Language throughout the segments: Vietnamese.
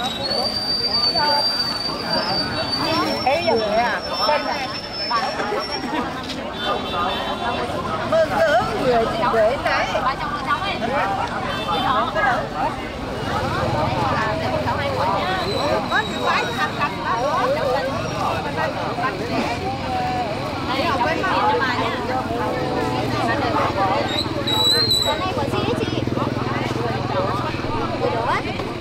Thế giờ người à? Mừng lớn người chị gửi đấy. Có những cái thằng đó. Đây học với mà nha. Con này của chị ấy chị. Rồi đó.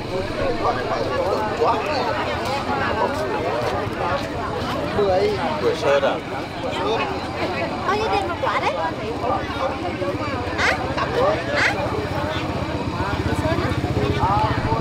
Bưởi sơn à? Bao nhiêu tiền một quả đấy? Hả? Hả? Sơn á?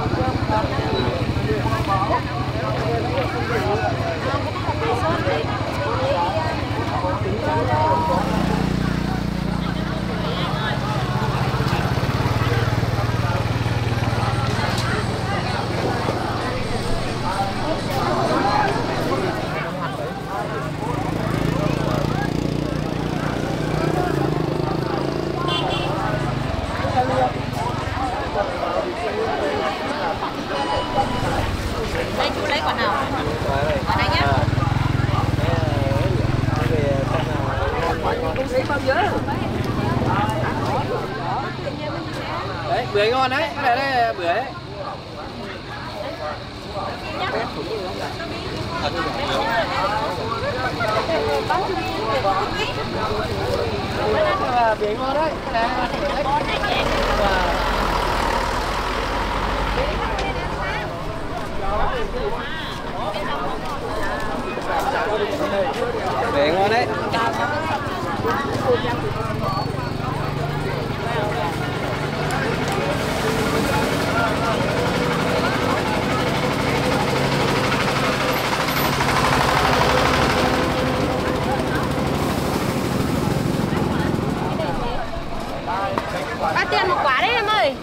Đây chú lấy quả nào? Quả này nhá. Đấy, bưởi ngon đấy, cái này đây bưởi đấy. Bưởi ngon đấy, cái này. Bưởi ngon đấy. Bao tiền một quả đấy em ơi.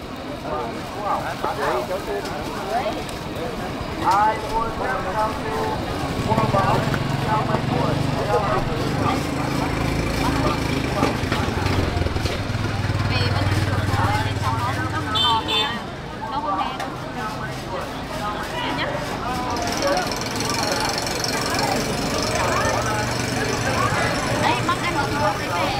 Đấy, mắc ăn một chút đấy.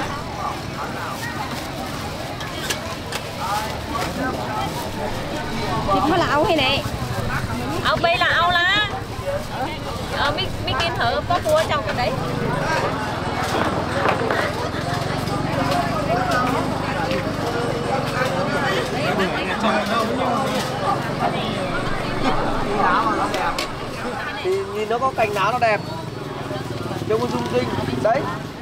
Thịt nó là ấu hay nè. Ấu bây là ấu lá. Mấy kim thử có cua trong cái đấy. Thì nhìn nó có cành lá nó đẹp, trông nó rung rinh đấy.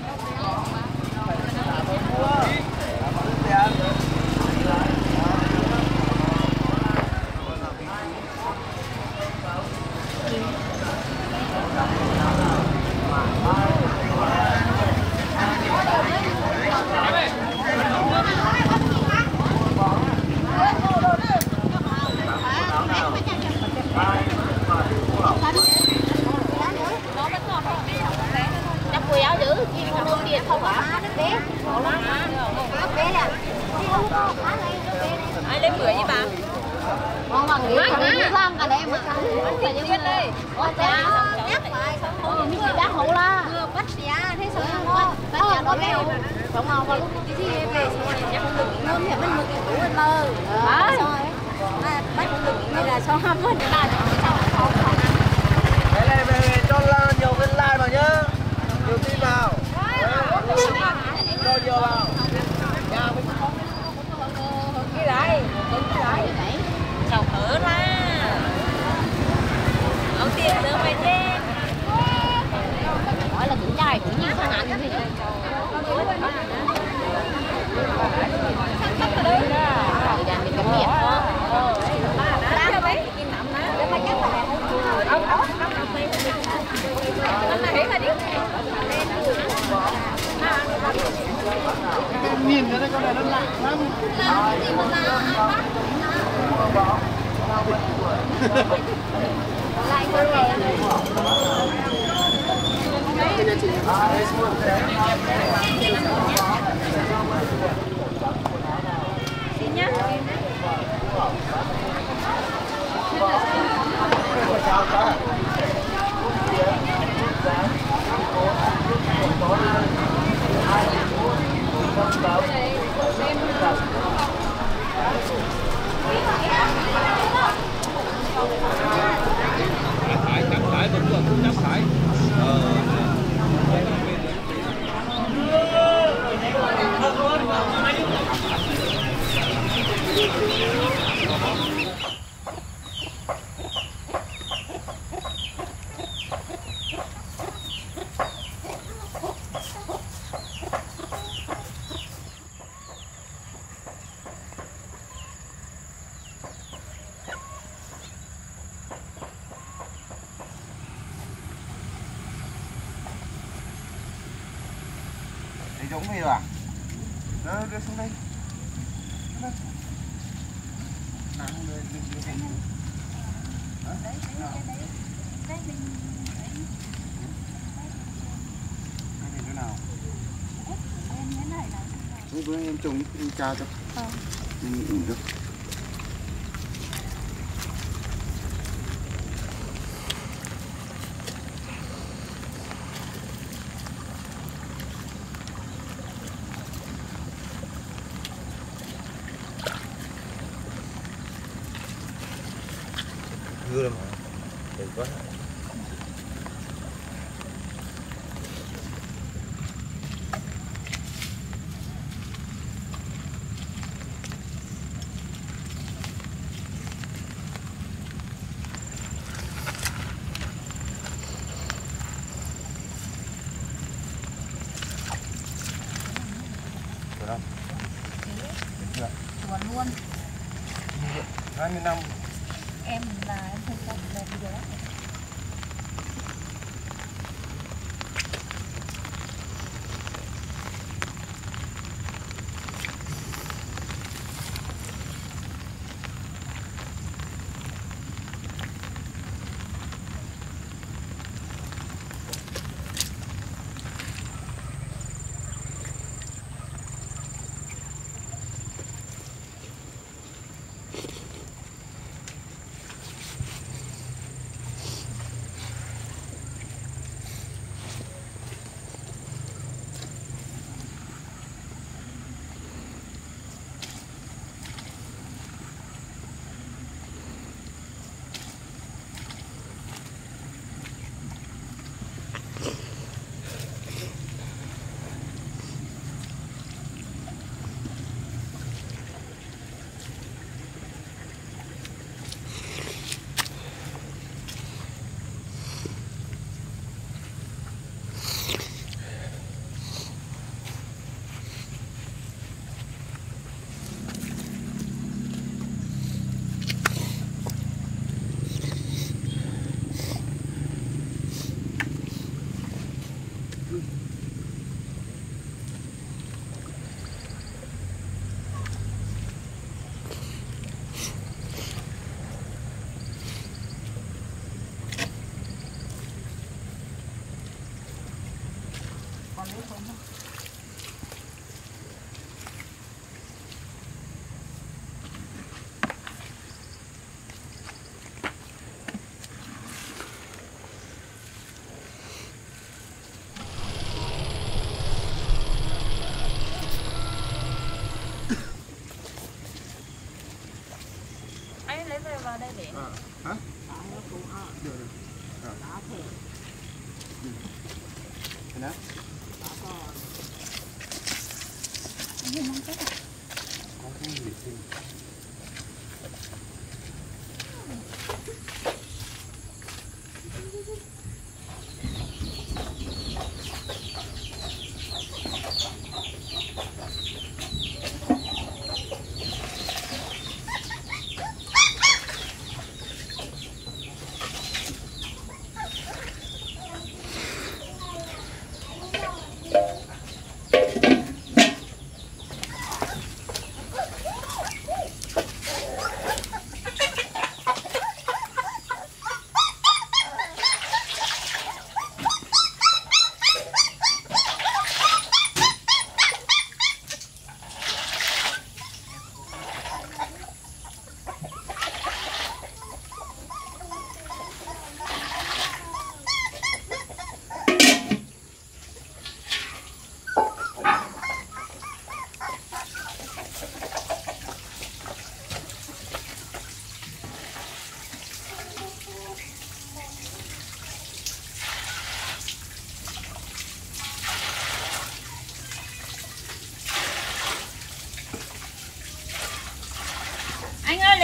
Ai lấy bưởi với bà? Ngon bằng nghĩ cái răng cả đây mà. Phải như thế đây. Ôi cha, nhắc lại xong rồi mình chỉ đắc hổ la. Bắt tía thế sao ngon. Bắt tía nó béo. Xong rồi vào lúc cái gì về xong rồi chắc không được ngon thì mình một cái củ lên mơ. Xong rồi. Bắt không được như là cho ham hơn là xong rồi. Cái này về cho nhiều viên like vào nhá. Nhiều tin vào. Cho nhiều vào. Cái đấy. Chào thở ra. Ông tiền nữa mày chứ. Hỏi là cũng dài cũng như thằng anh gì đó. Mình cầm miệng đó. Đá mấy kim nằm á. Để mà chắc là ông đó. Anh này là đi. Nhìn cái này con này nó lạ lắm. Lại con này. Xin nhá. Giống mày à? Đó, đưa xuống đây. Nắng đưa xuống. Đấy, cái nào? Bữa em trồng em cha cho. Được. Gưa lắm hả? Đẹp quá. Được không? Được chưa? Tuần luôn. 20 năm. Em là em không có đẹp gì đó. Vào đây để hả? Được. Thế nào? Có cái gì xin.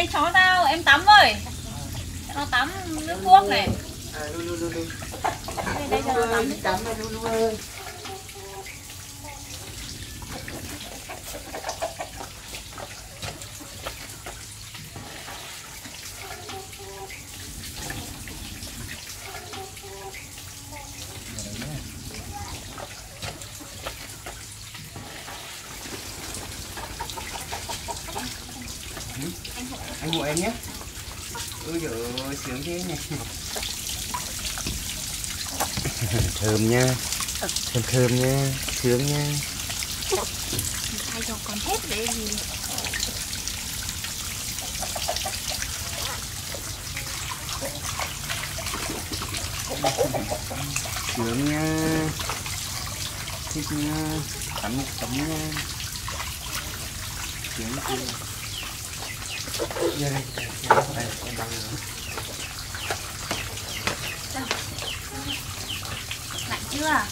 đây chó tao, em tắm ơi. Cho nó tắm nước thuốc này. Đây cho nó tắm. Tắm này Lu ơi. Anh hộ em nhé. Ôi giời ơi, sướng thế này. Thơm nha. Thơm nha, sướng nha. Hai cho con hết để gì. Sướng nha. Thích nha. Cắn một tấm nha. Sướng chưa? Đây, em đang nữa. Lạnh chưa?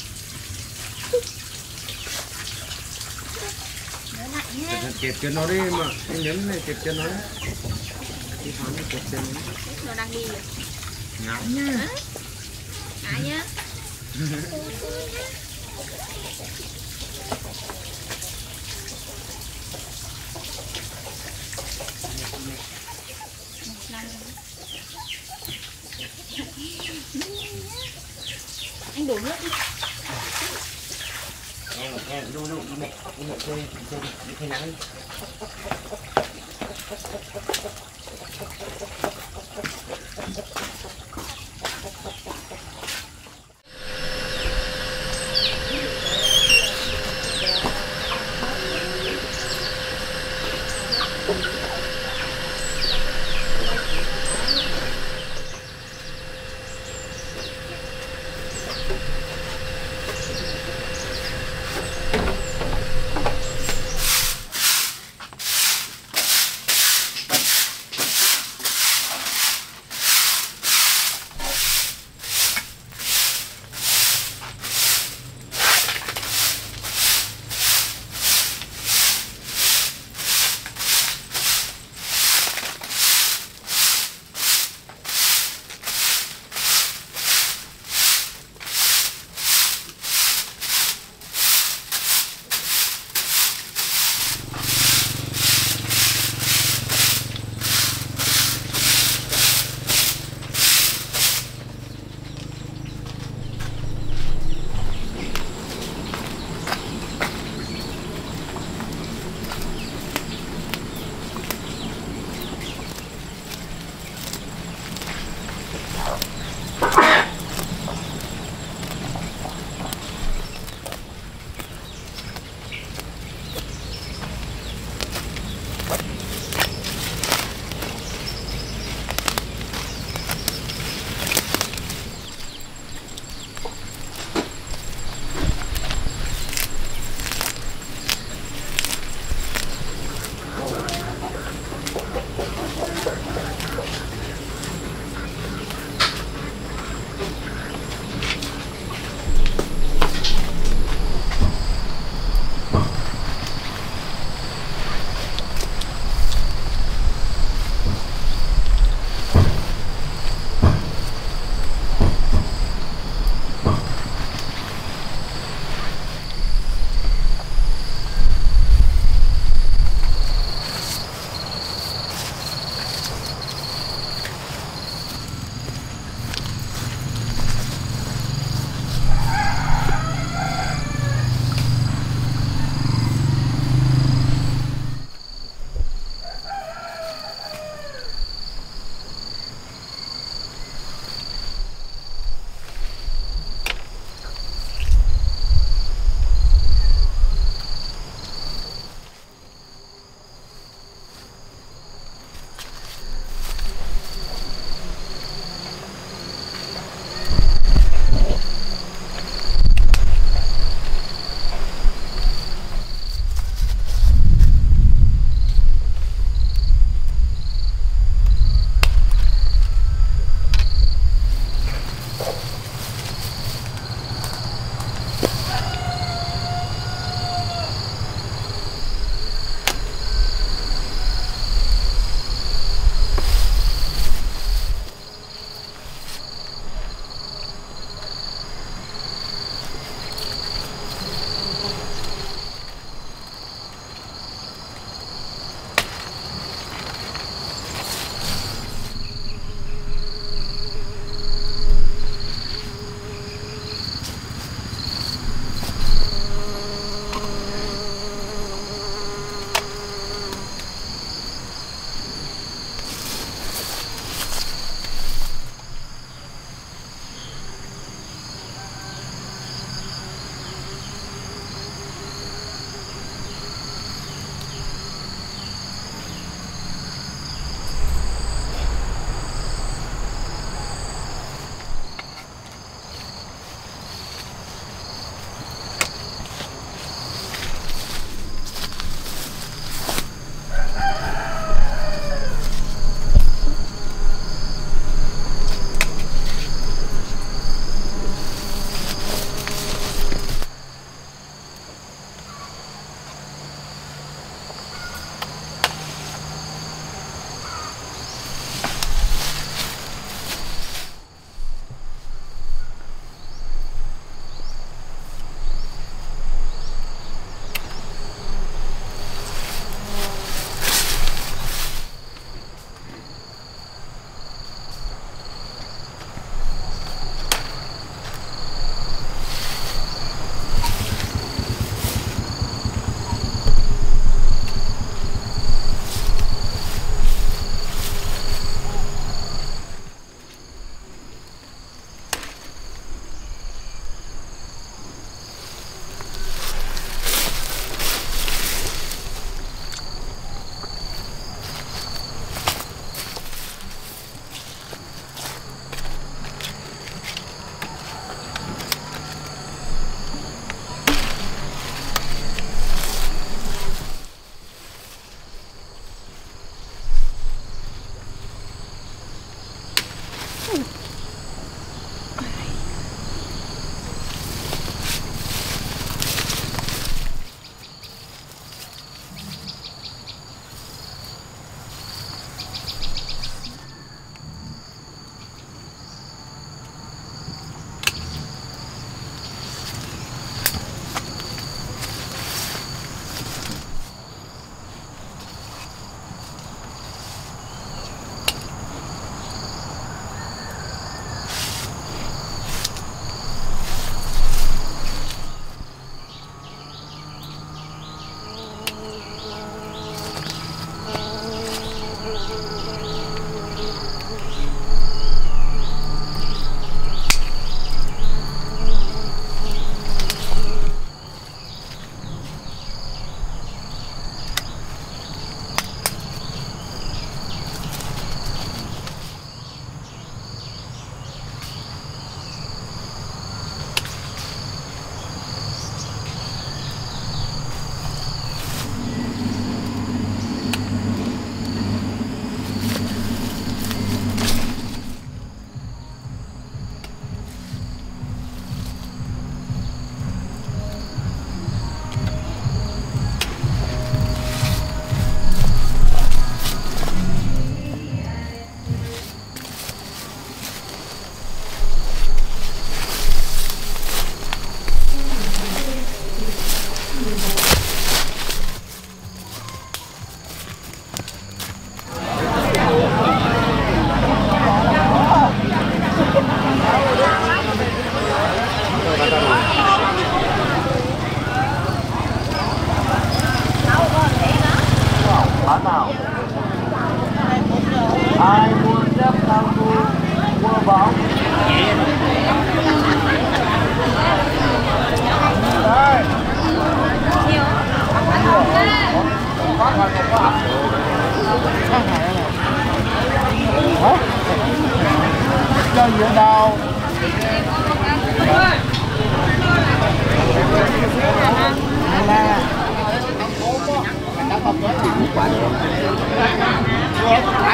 Nhớ lạnh nhé. Kẹp cho nó đi mà, em nhấn này kẹp cho nó. Cái thắng kẹp cho nó. Nó đang đi rồi. Ngáo nha. Ngại nhá. Anh đổ nước đi. Em đu đi mẹ chơi đi thay nắng.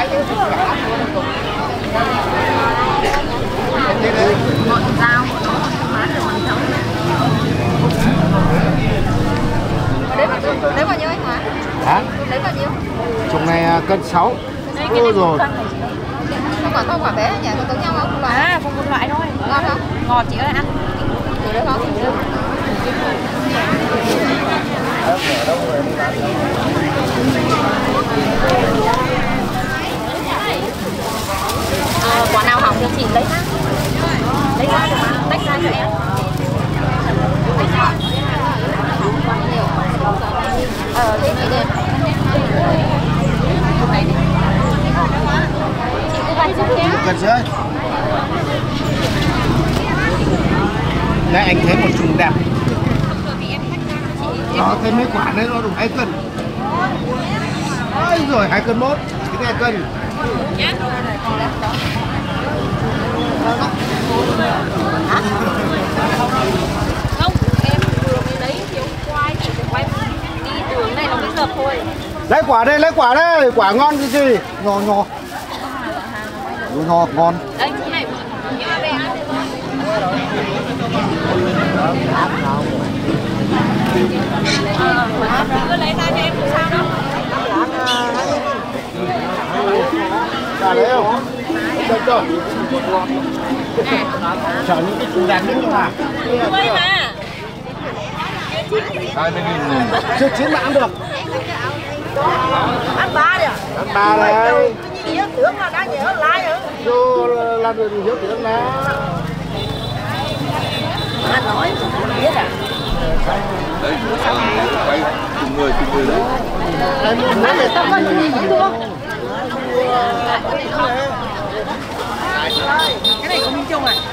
cái chứ cả ngọn dao bán được bằng trống. đấy bao nhiêu anh Hóa? Hả? Đấy bao nhiêu? Chục này cân 6. Ôi rồi. Không quả bé nhỉ, có giống nhau không? À, không một loại thôi. Ngon không? Ngọt chị ơi, ăn. Từ đấy không? Quả nào hỏng thì chị lấy ra. Lấy ra cho mà, tách ra cho em. Thế chị đây. Chị cứ vạch giúp em. Cần chứ. Đây anh thấy một chùm đẹp. Đó, thấy mấy quả đấy nó đủ 2 cân. Ôi rồi 2 cân 1, cái này cân. Nhá. Không, em vừa mới lấy thiếu khoai chị phải quay đi đường này nó mới dập thôi. Lấy quả đây, quả ngon cái gì? Nhỏ nhỏ. Nhỏ ngon. Đây chị này nhớ về ăn. Cứ lấy ra cho em không sao đâu. Cả đấy không? Được rồi. Chở những cái chùm đẹp nữa mà. Tươi mà. 20.000. Chưa chín mà ăn được. Ăn ba đi à? Ăn 3 này. Nhớ tưởng là đã nhớ lại rồi. Vô làm được hiếu tưởng là. Anh nói không biết à? Đấy, quay cùng người đấy. Anh là tao có gì cũng được. Cái này của Minh Trung à?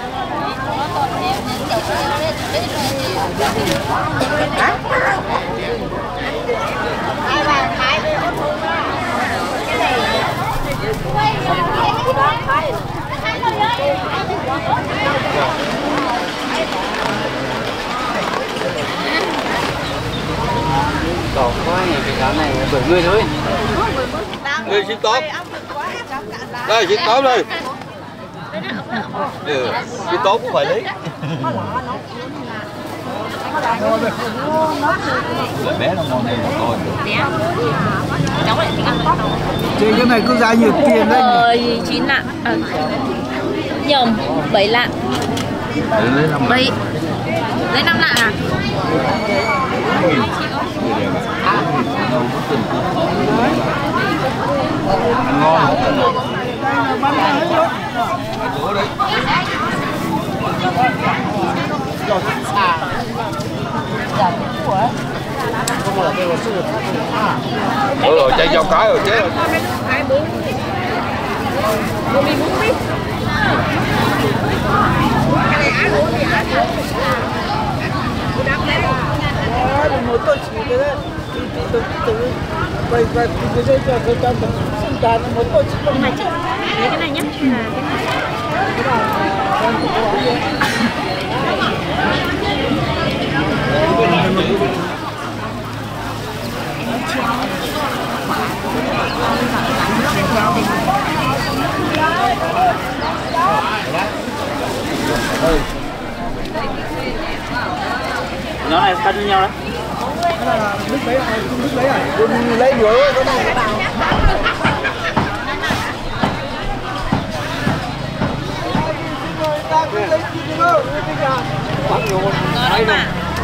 Hả? Hai bàn hai bên ớt hương á. Cái này Còn có cái cá này 70 thôi. Đây xin tốt. Đây xin tốt đây. Xin tốt cũng phải lấy. Bé nó ngon này rồi. Cháu lại thích ăn tốt. Trên cái này cứ ra nhiều tiền đấy. 9 lạng. Nhầm, 7 lạng. Lấy 5 7. Lấy 5 lạng à? ngon. Rồi chạy dòng cái rồi chứ. Một tôi chỉ cái đấy. Quay cái dây cho cái trăm sinh đàn một tôi chỉ Nhưng mà chị lấy cái này nhé. Nó này cân như nhau đấy. Lấy nhiều thôi, cái này bảo. Ngon mà.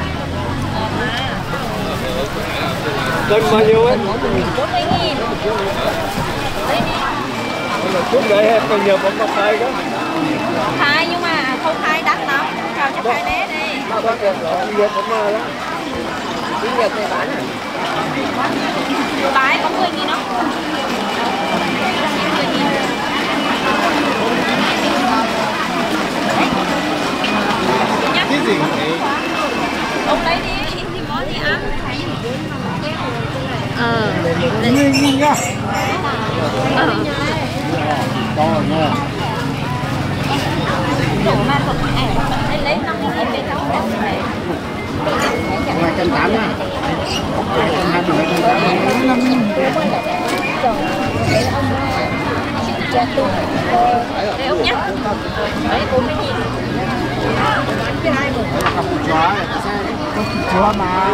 Cân bao nhiêu ấy? 40.000. Đây đi. Chút đấy em còn nhiều bóng khai đó. Khai nhưng mà không khai đắt lắm. Chào cho khai bé đi. Đi Nhật này bán à? Bái có 10.000 không? Cái gì? Ông lấy đi, thì có gì ăn. Nhìn nhá. Đó nha. Anh lấy 5.000 để cháu đặt này. 280 nha. 280. Đây ông nhé. Đấy cô mới nhìn. Chúa mà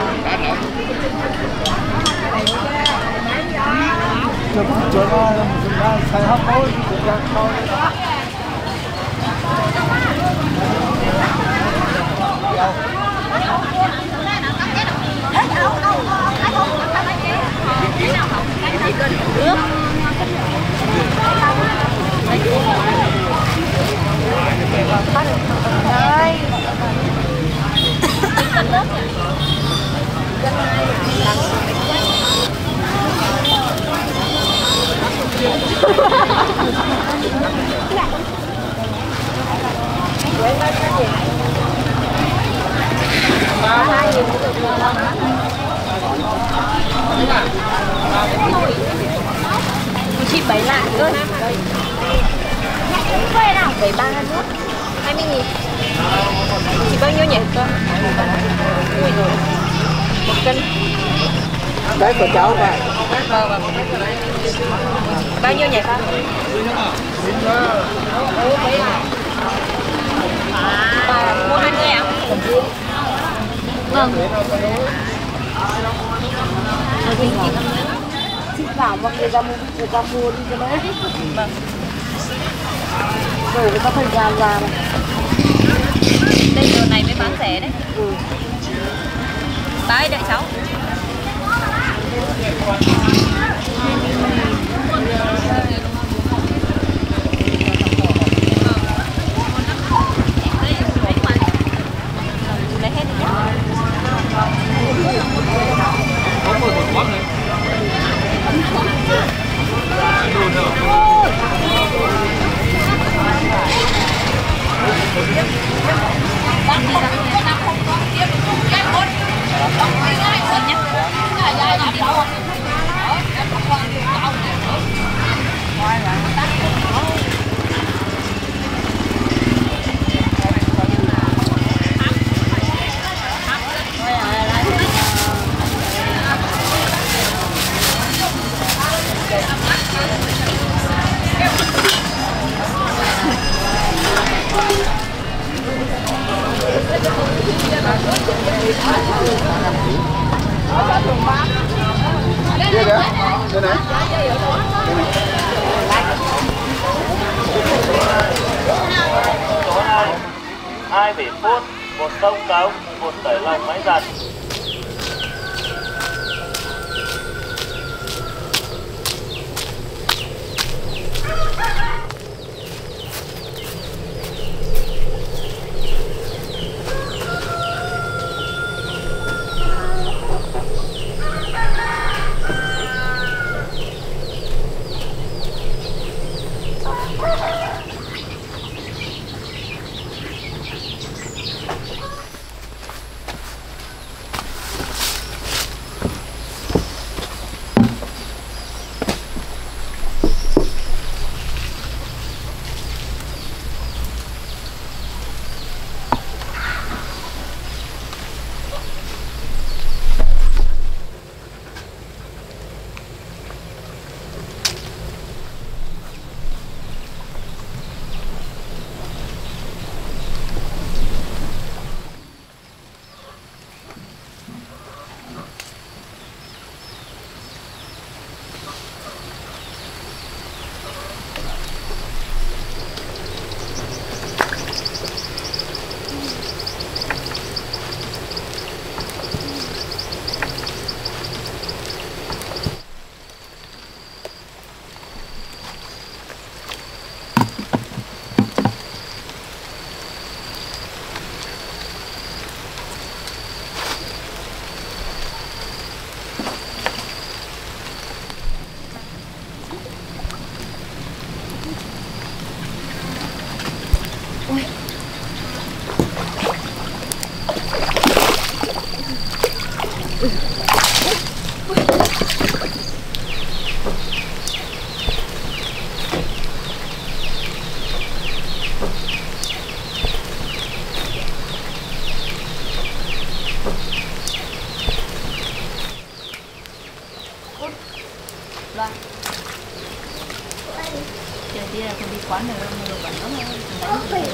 chúa nó sai hấp thôi thôi. Chị bấy lại cơ. Quay nào 73 nút 20.000. Chị bao nhiêu nhỉ con? Ui rồi. 1 cân. Đấy của cháu vậy. Vâng. Bao nhiêu nhỉ con? Mấy lại. Mua 20 ạ? Vâng. chị bảo mọi người ra mua đi cho nó hết. Vâng. Rồi người ta phải ra này. Đây giờ này mới bán rẻ đấy. Đấy đợi cháu. Lấy hết đi nhé. Có một món này. Đây này. Đây này. 2 vị phút, 1 tông cống, 1 tẩy lòng máy giặt. đi là đi quán này mua đồ bẩn lắm.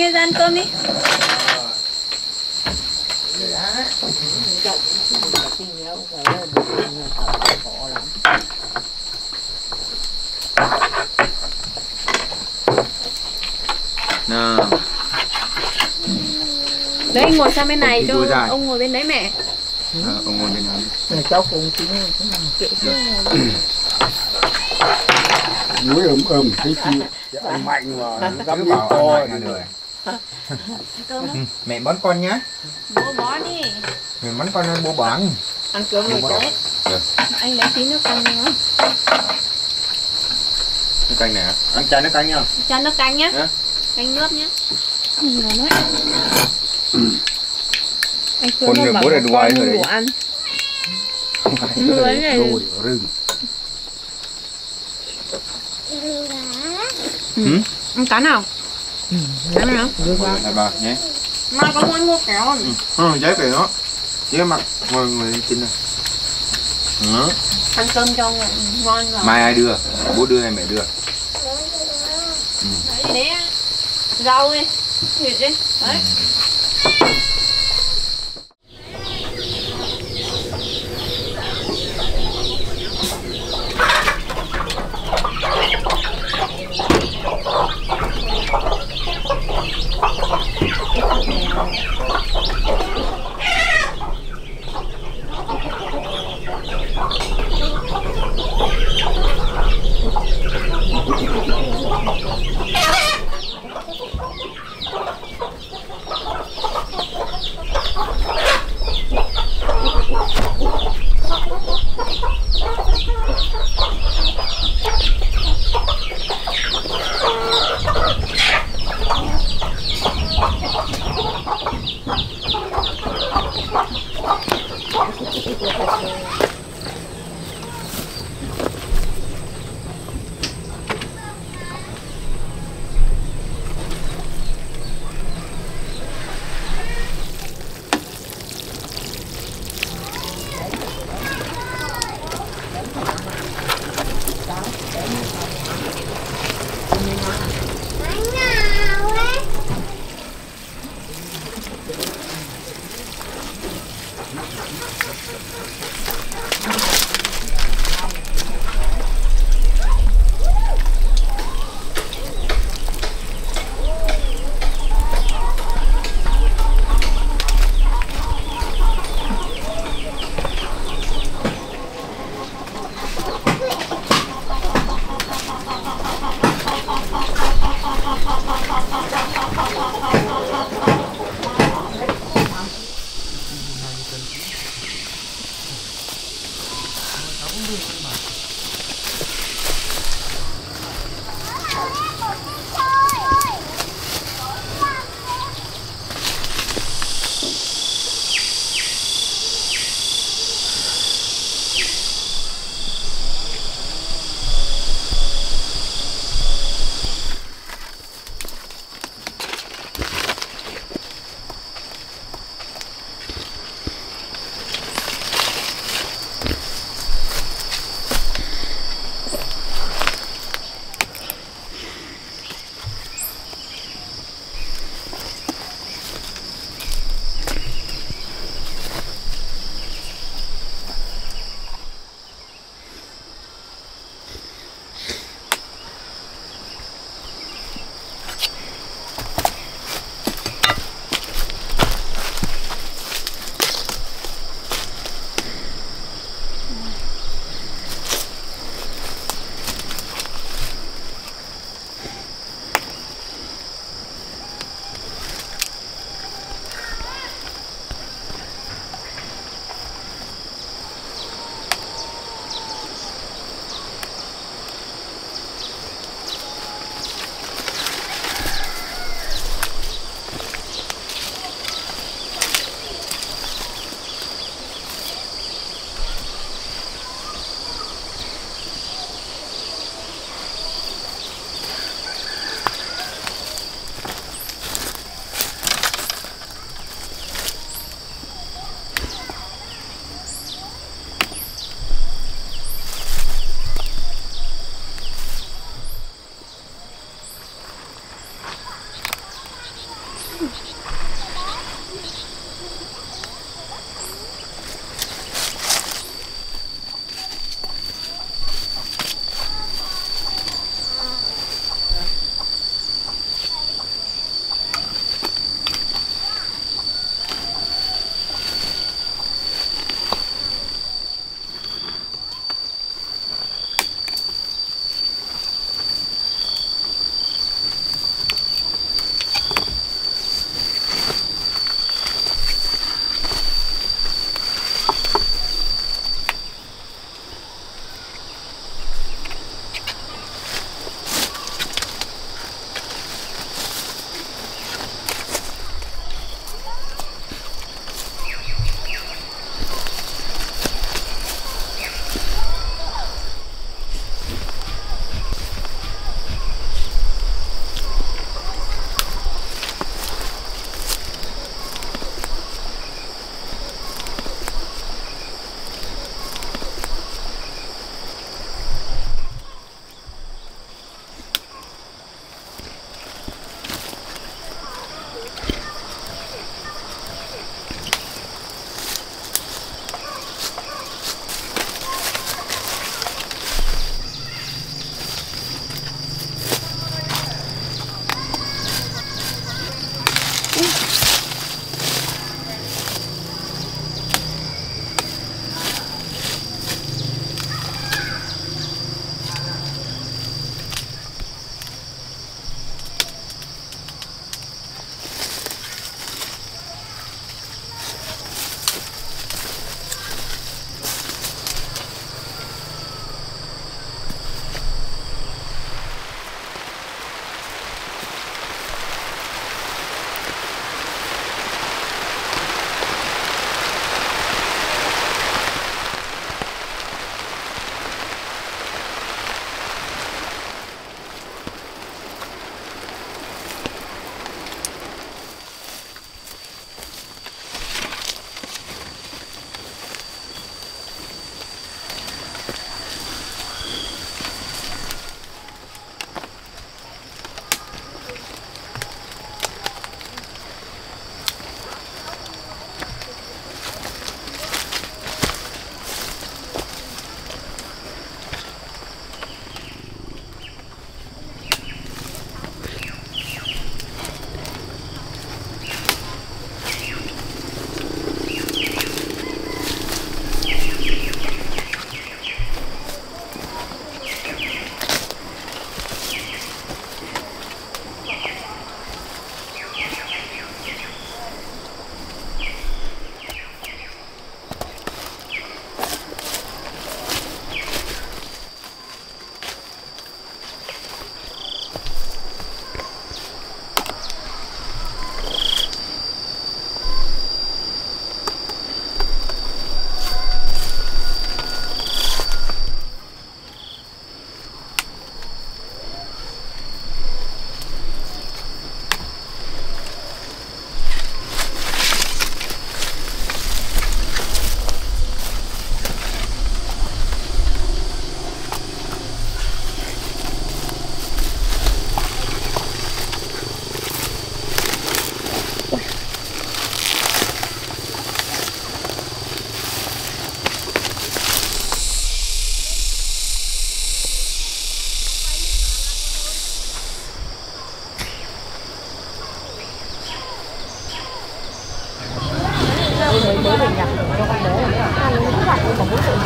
đi ra ăn cơm đi. Nào. Đấy anh ngồi sang bên này cho ông ngồi bên đấy mẹ. Ông ngồi bên này. Này cháu cùng chính núi thấy chịu ăn mạnh mà dám đi to rồi. Mẹ bón con nhá. Bố bó đi. Mẹ bón con bố bón. Ăn cơm rồi cháu. Anh lấy tí nước canh nữa. Nước canh này hả? Ăn chai nước canh nhá. Cho nước canh nhá. Canh nước nhá. Anh Con người bố là đuôi rồi đấy. Ăn. Đuôi rừng. Ăn cá nào? Ăn nào? Hai ba nhé. Mai có muốn mua kéo không? Giấy về nó. Giấy mặt ngồi trên này. Ăn cơm cho ngon rồi. Mai ai đưa? Bố đưa hay mẹ đưa? Đấy, rau đi, thịt đi, đấy.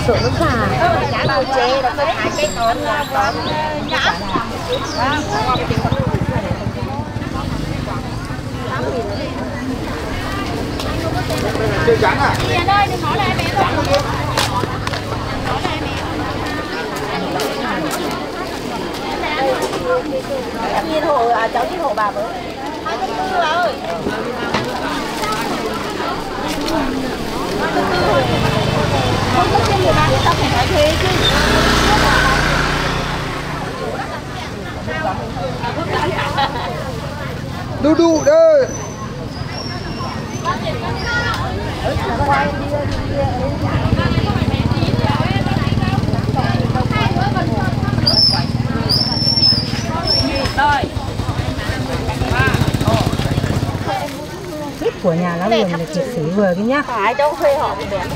sổ nó xả giá bao chế là tôi hái cây nón là nhã chơi trắng à? đi ở đây đừng nói là em bé rồi. Em nhìn hộ cháu nhìn hộ bà với 24 bà ơi. Không có trên người bà thì tao phải nói thế chứ. Đu đu đây. Thích của nhà lắm rồi là chị xử vừa cái nhá. Phải đâu thuê họ một đẹp.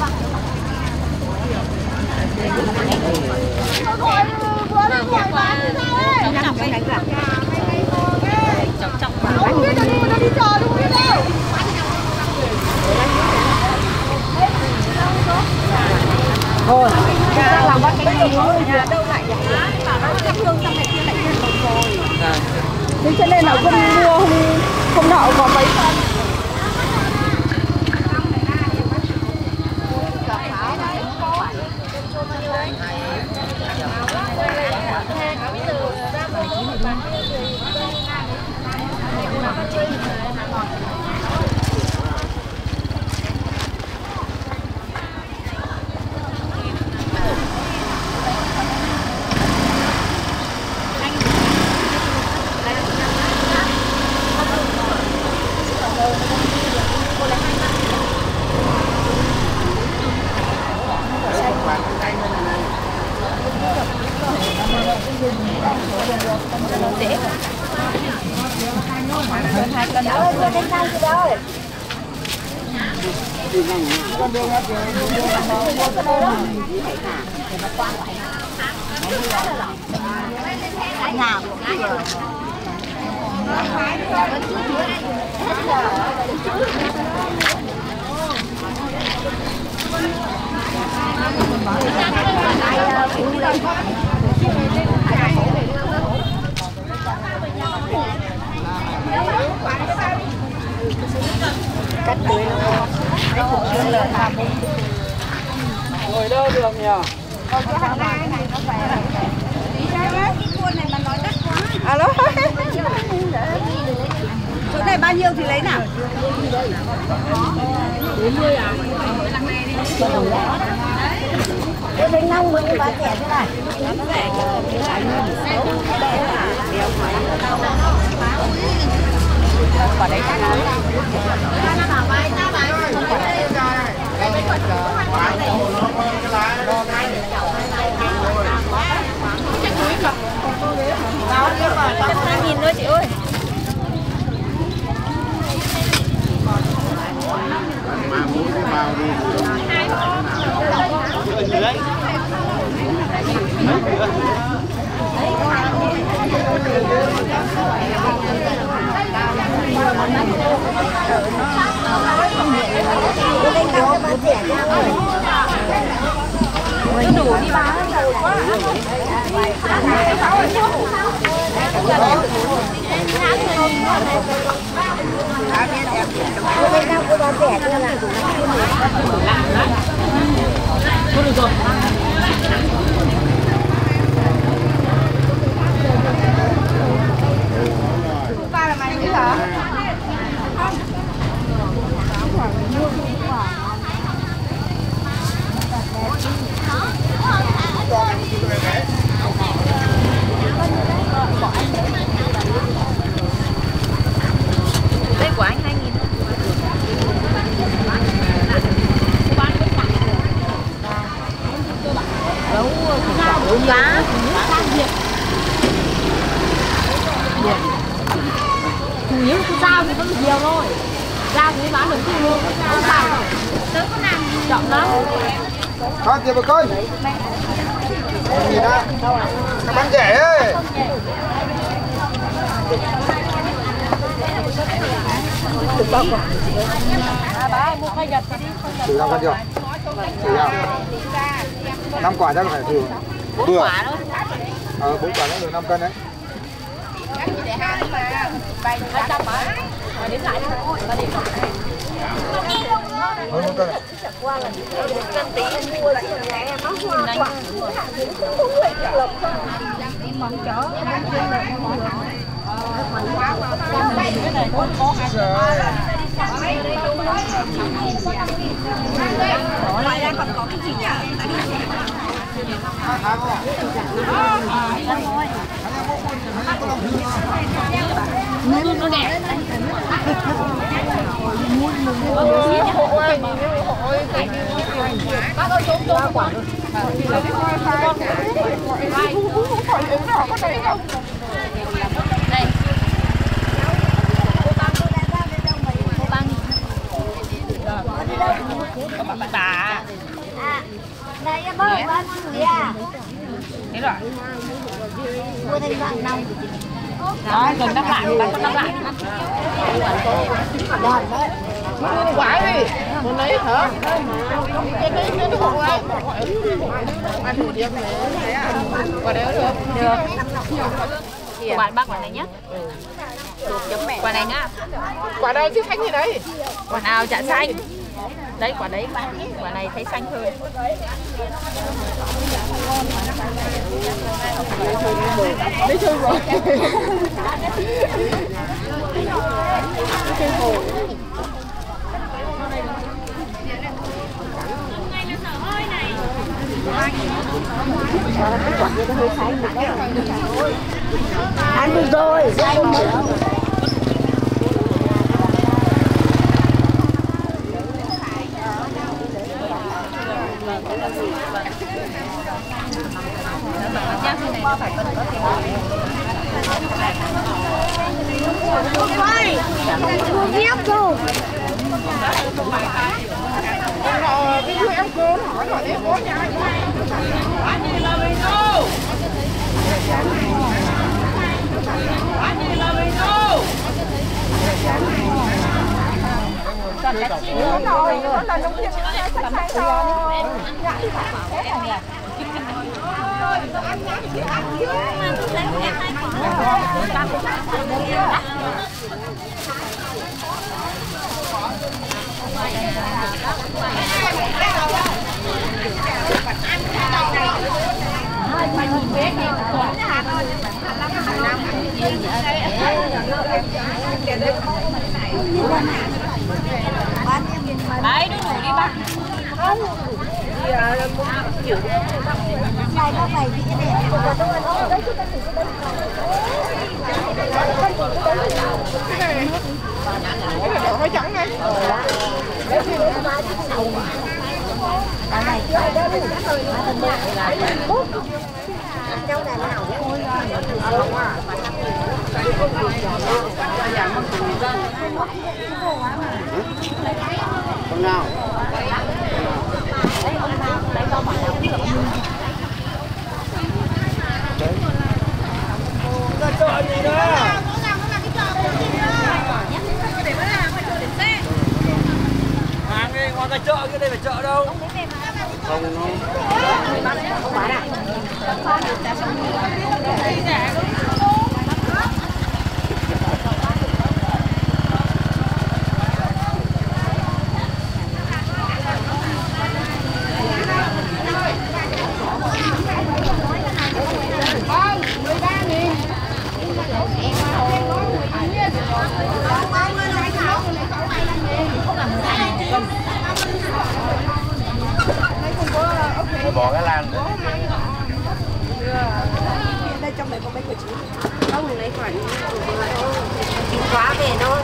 Thôi, Ra làm bắt cái gì nhà đâu lại vậy? Bảo nó cái hương trong này kia lại nhân đồng rồi. Nên cho nên là không mua không nợ có mấy phân. Ngồi đâu được nhỉ? Alo. Chỗ này bao nhiêu thì lấy nào? 40 à? Cái bánh nông với cái bá trẻ thế này. Quả đấy chắc lắm. Nhìn nữa chị ơi. Đủ đi bán quá. Ba là mày nghĩ hả? Đây của anh 2.000. Đấu giá. Chủ yếu cái dao thì có nhiều thôi. Dao thì bán được nhiều luôn. Không sao đâu. Tớ có làm chọn lắm. Con tiền một cân. Nhìn đã. Các bán rẻ ấy. À, bà ơi, mua khoai Nhật đi. Thử làm con chưa? 5 quả chắc là phải thừa. 4 quả thôi. 4 quả nó được 5 cân đấy. Và đến lại đi. Và đến lại. Hơn 1 cân này. Cân tí. Ngoài ra còn có cái gì nhỉ? Nó đẹp. Bác ơi xuống quả. Đây. Bà. Đây em ơi, bán gì à? Thế rồi. Mua thêm vàng nòng. Đó, gần đắp lại, bán con đắp lại. Quả đi, con lấy hả? Cái đấy nó không ai. Ăn thử điếm này. Quả đấy được. Được. Bạn bác quả này nhé. Quả này nhá. Quả đâu chứ xanh gì đấy? Quả nào chả xanh. Đấy quả đấy bạn. Quả này thấy xanh hơn. Đấy chơi rồi. Ăn được rồi, ăn được. Giết rồi. Cái đứa em cô hỏi hỏi em có nhà anh. Nó là nông dân đấy, nó đủ đi bác. Này nó phải bị đẹp. hơi trắng này. Đâu này nào Con nào? Chợ gì đó? Hàng đây, ngoài cái chợ kia đây phải chợ đâu? Không nó. Bỏ cái lan đây trong này có mấy quả chín không lấy quả quá về thôi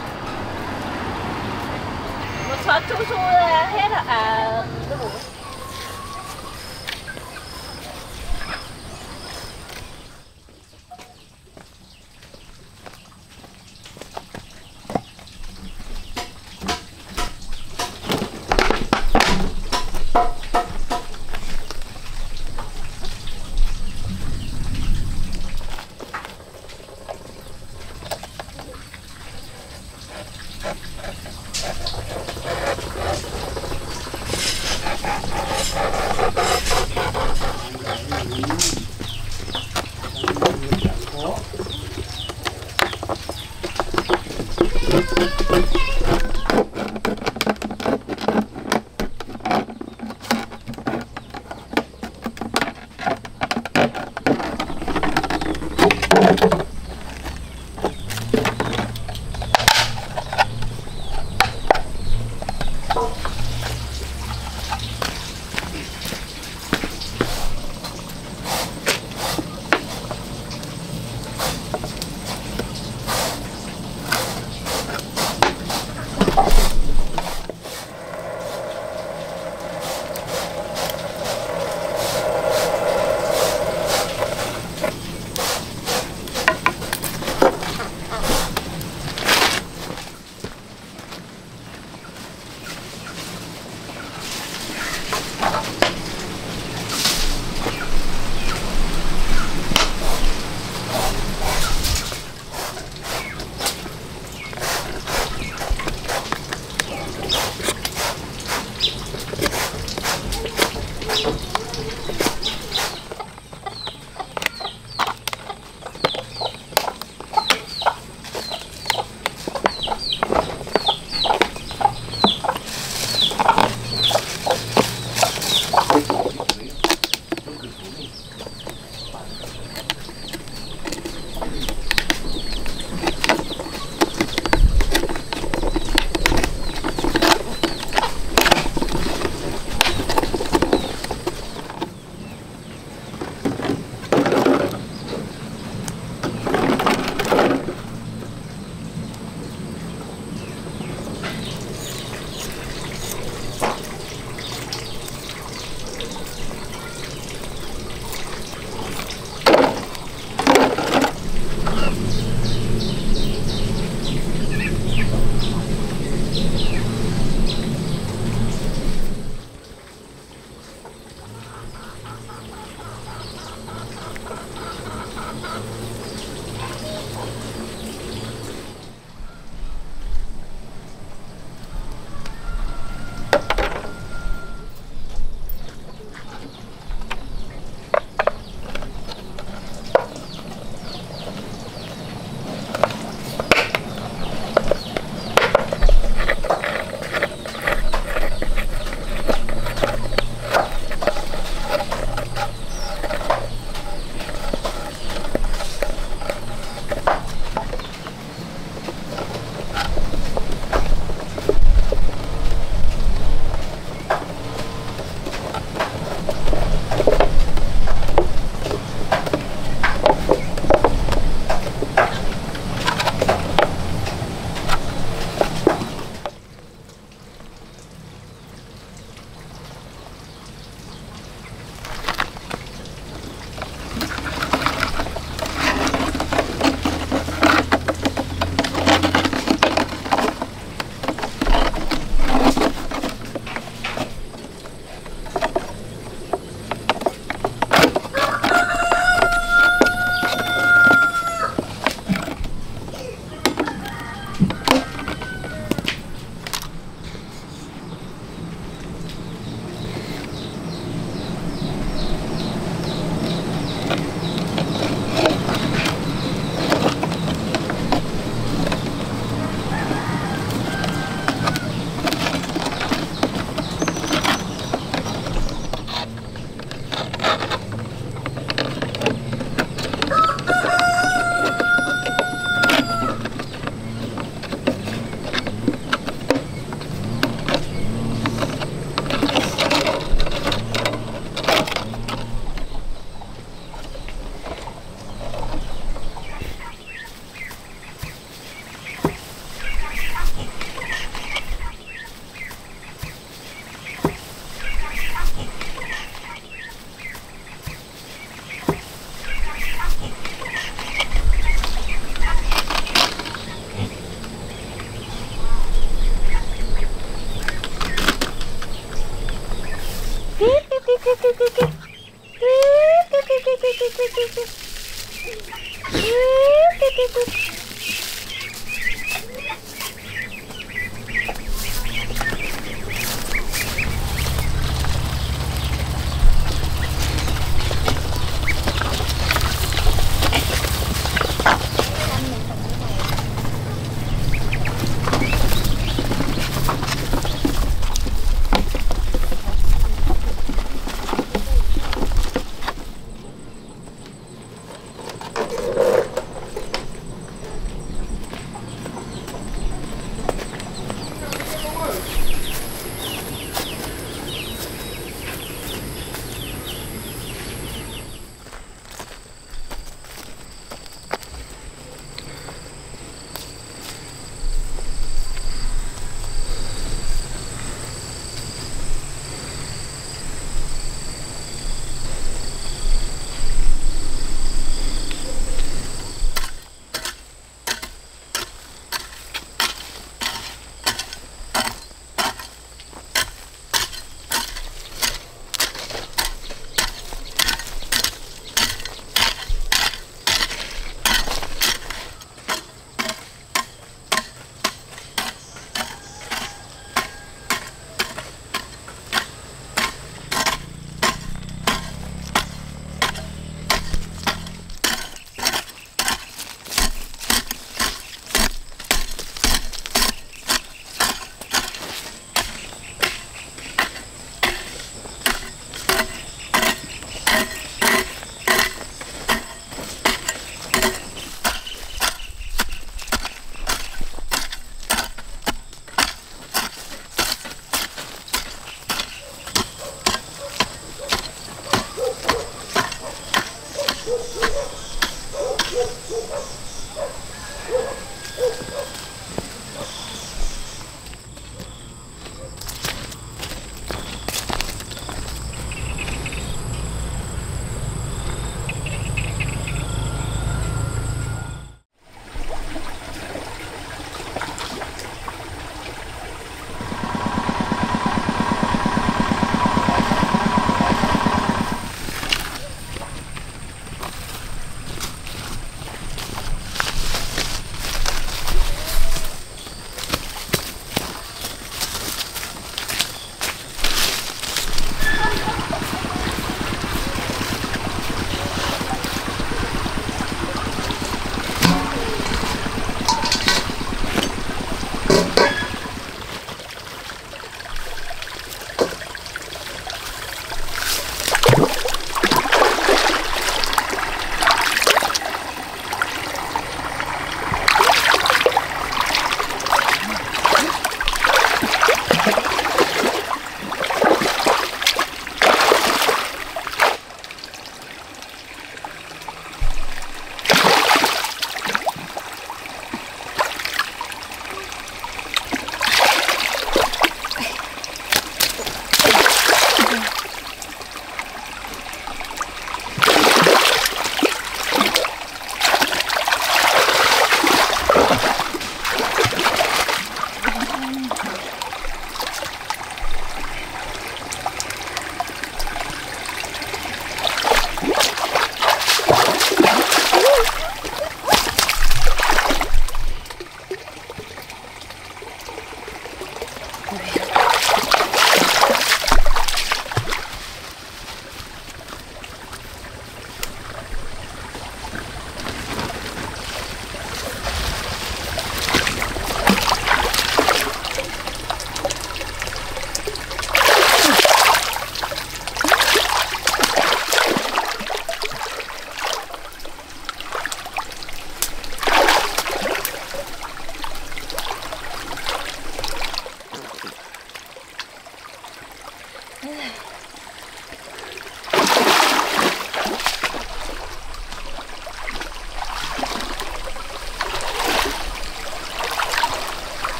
Một suất chu chu hết rồi. À,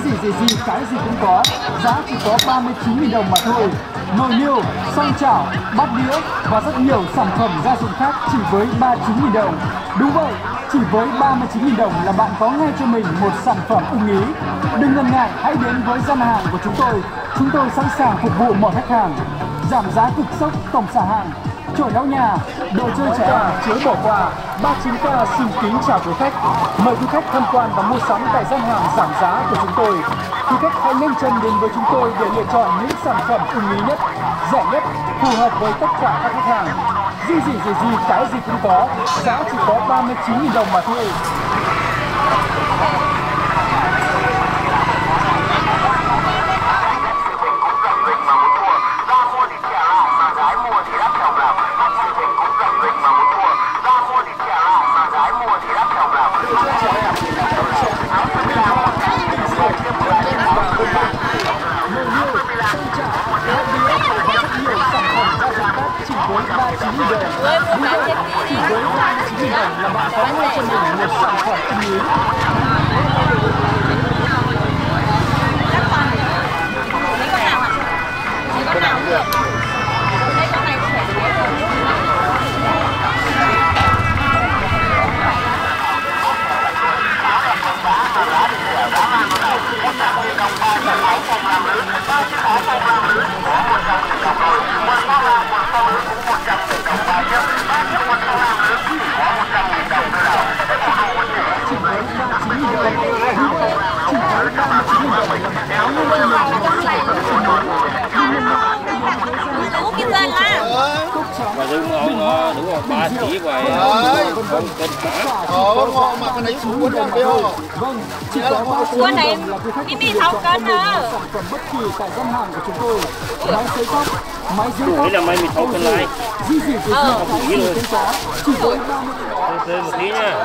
gì cái gì cũng có, giá chỉ có 39.000 đồng mà thôi. Nồi niêu, xoong chảo, bát đĩa và rất nhiều sản phẩm gia dụng khác chỉ với 39.000 đồng. Đúng vậy, chỉ với 39.000 đồng là bạn có ngay cho mình một sản phẩm ưng ý. Đừng ngần ngại, hãy đến với gian hàng của chúng tôi. Chúng tôi sẵn sàng phục vụ mọi khách hàng. Giảm giá cực sốc, tổng xả hàng. Chổi lau nhà, đồ chơi trẻ em chứa bỏ quà. 39K xin kính chào quý khách. Mời quý khách tham quan và mua sắm tại gian hàng giảm giá của chúng tôi. Quý khách hãy nhanh chân đến với chúng tôi để lựa chọn những sản phẩm ưng ý nhất, rẻ nhất, phù hợp với tất cả các khách hàng. Gì cái gì cũng có, giá chỉ có 39.000 đồng mà thôi. Chỉ với 39.000 đồng là bạn có ngay cho mình một sản phẩm ưng ý. Con nào cũng được. Đây con này cũng phải kinh doanh là và đúng không? Đúng rồi, 3 chỉ vậy. Không cần ngon mà cái này cũng muốn làm tiêu. Vâng, chỉ có 3 này mini 6 cân à. Sản phẩm bất kỳ tại gian hàng của chúng tôi. Máy sấy tóc, máy dưỡng tóc. Đấy là máy mình 6 cân lại. Gì cũng có. Chỉ với 30. Thêm một tí nha.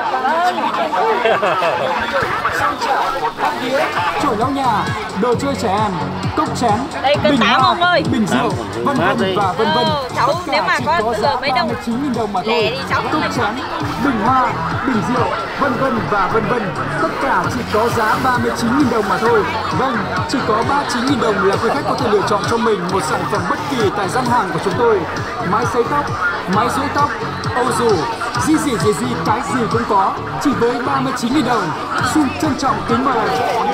Chổi lau nhà, đồ chơi trẻ em, cốc chén, bình hoa, bình rượu, vân vân và vân vân. Cháu nếu mà có thừa mấy đồng 39.000 đồng mà thôi. Cốc chén, bình hoa, bình rượu, vân vân và vân vân. Tất cả chỉ có giá 39.000 đồng mà thôi. Vâng, chỉ có 39.000 đồng là quý khách có thể lựa chọn cho mình một sản phẩm bất kỳ tại gian hàng của chúng tôi. Máy sấy tóc, máy duỗi tóc, ô dù, gì cái gì cũng có, chỉ với 39.000 đồng. Xin trân trọng kính mời.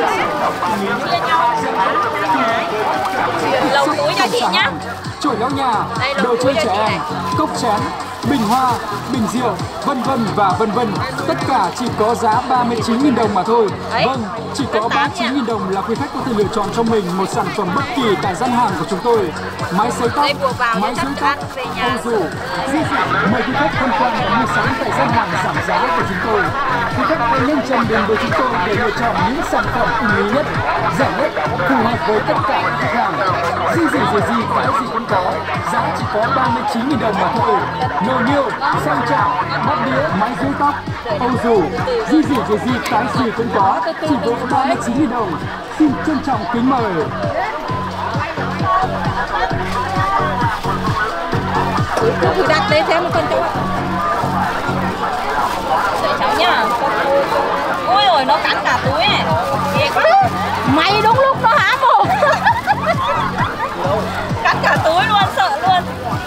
Lồng túi cho chị nhá. Chổi lau nhà, đồ chơi trẻ em, cốc chén, bình hoa, bình rượu, vân vân và vân vân. Tất cả chỉ có giá 39.000 đồng mà thôi. Vâng, chỉ có 39.000 đồng là quý khách có thể lựa chọn cho mình một sản phẩm bất kỳ tại gian hàng của chúng tôi. Máy sấy tóc, máy duỗi tóc, ô dù, mời quý khách tham quan và mua sắm tại gian hàng giảm giá của chúng tôi. Quý khách hãy nhanh chân đến với chúng tôi để lựa chọn những sản phẩm ưng ý nhất, rẻ nhất, phù hợp với tất cả các khách hàng. Gì cái gì cũng có, giá chỉ có 39.000 đồng mà thôi. Nồi niêu, xoong chảo, bát đĩa, máy duỗi tóc, ô dù, gì cái gì cũng có, chỉ với 39.000 đồng. Xin trân trọng kính mời. Đặt đây thêm một con cho để cháu nhá. Ôi ôi, nó cắn cả túi này. Ghê quá. Mày đúng lúc nó hả mồm. Cắn cả túi luôn, sợ luôn.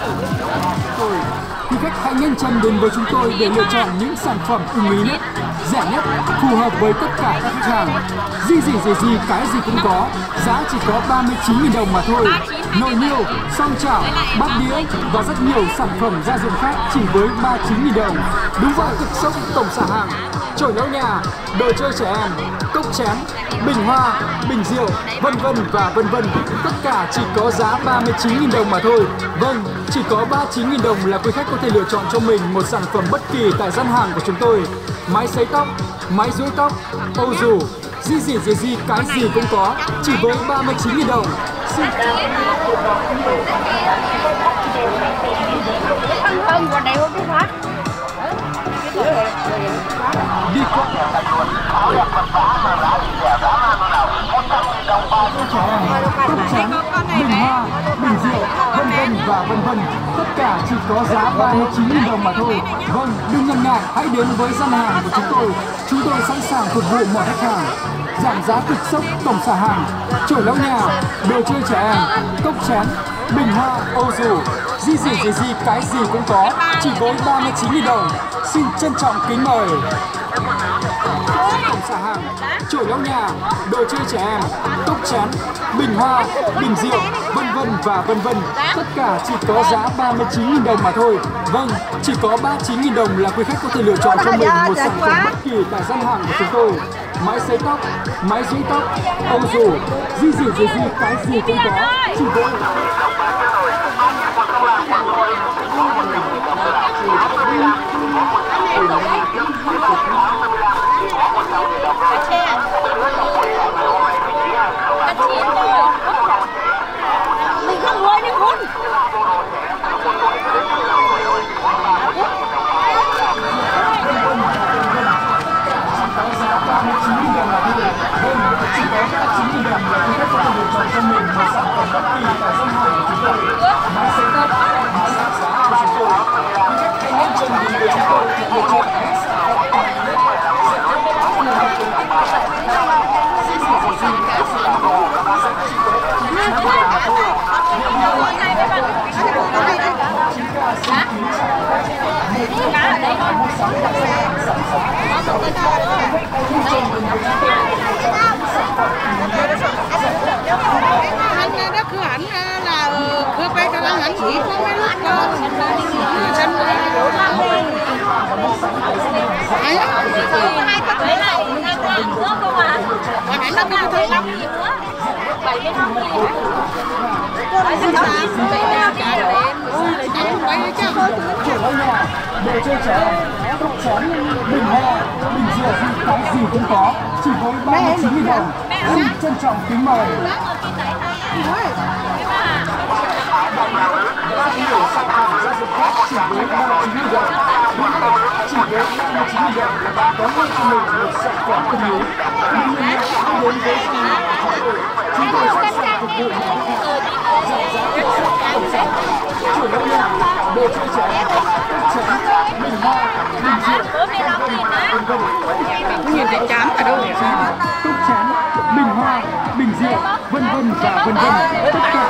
Quý khách hãy nhanh chân đến với chúng tôi để lựa chọn những sản phẩm ưng ý nhất, rẻ nhất, phù hợp với tất cả các khách hàng. Gì cái gì cũng có, giá chỉ có 39.000 đồng mà thôi. Nồi niêu, xoong chảo, bát đĩa và rất nhiều sản phẩm gia dụng khác chỉ với 39.000 đồng. Đúng vậy, cực sốc tổng xả hàng. Chổi lau nhà, đồ chơi trẻ em, cốc chén, bình hoa, bình rượu, vân vân và vân vân. Tất cả chỉ có giá 39.000 đồng mà thôi. Vâng, chỉ có 39.000 đồng là quý khách có thể lựa chọn cho mình một sản phẩm bất kỳ tại gian hàng của chúng tôi. Máy sấy tóc, máy duỗi tóc, ô dù, gì cái gì cũng có, chỉ với 39.000 đồng. Xin Không, còn đây không biết phát. đi qua cốc chén, bình hoa, bình rượu, vân vân và vân vân vân. Tất cả chỉ có giá 39.000 đồng mà thôi. Vâng, đừng ngần ngại, hãy đến với gian hàng của chúng tôi. Chúng tôi sẵn sàng phục vụ mọi khách hàng. Giảm giá cực sốc tổng xả hàng, chổi lau nhà, đồ chơi trẻ em, cốc chén, bình hoa, ô dù, gì cái gì cũng có, chỉ với 39.000 đồng. Xin trân trọng kính mời. Tổng xả hàng, chổi lau nhà, đồ chơi trẻ em, cốc chén, bình hoa, bình rượu, vân vân và vân vân. Tất cả chỉ có giá 39.000 đồng mà thôi. Vâng, chỉ có 39.000 đồng là quý khách có thể lựa chọn cho mình một sản phẩm bất kỳ tại gian hàng của chúng tôi. Máy sấy tóc, máy duỗi tóc, ô dù, gì cái gì cũng có, chỉ với mình không nuôi đi con. Anh đó cứ hẳn là cứ phải cái đang hẳn chỉ có mấy lúc chân đồ chơi trẻ, cốc chén, bình hoa, bình rượu, cái gì cũng có, chỉ với 39.000 đồng. Xin trân trọng kính mời. Nhiều sản phẩm gia dụng khác chỉ với 39.000 đồng. Chỉ với 39.000 đồng là bạn có ngay cho mình một sản phẩm ưng ý. Đừng ngần ngại hãy đến với gian hàng của chúng tôi sẵn sàng phục vụ mọi khách hàng. Giảm giá cực sốc tổng sản phẩm, chổi lau nhà, đồ chơi trẻ, cốc chén, bình hoa, bình rượu, vân vân. nhìn thấy chán cả đâu vậy? Cốc chén, bình hoa, bình rượu, vân vân và vân vân. Tất cả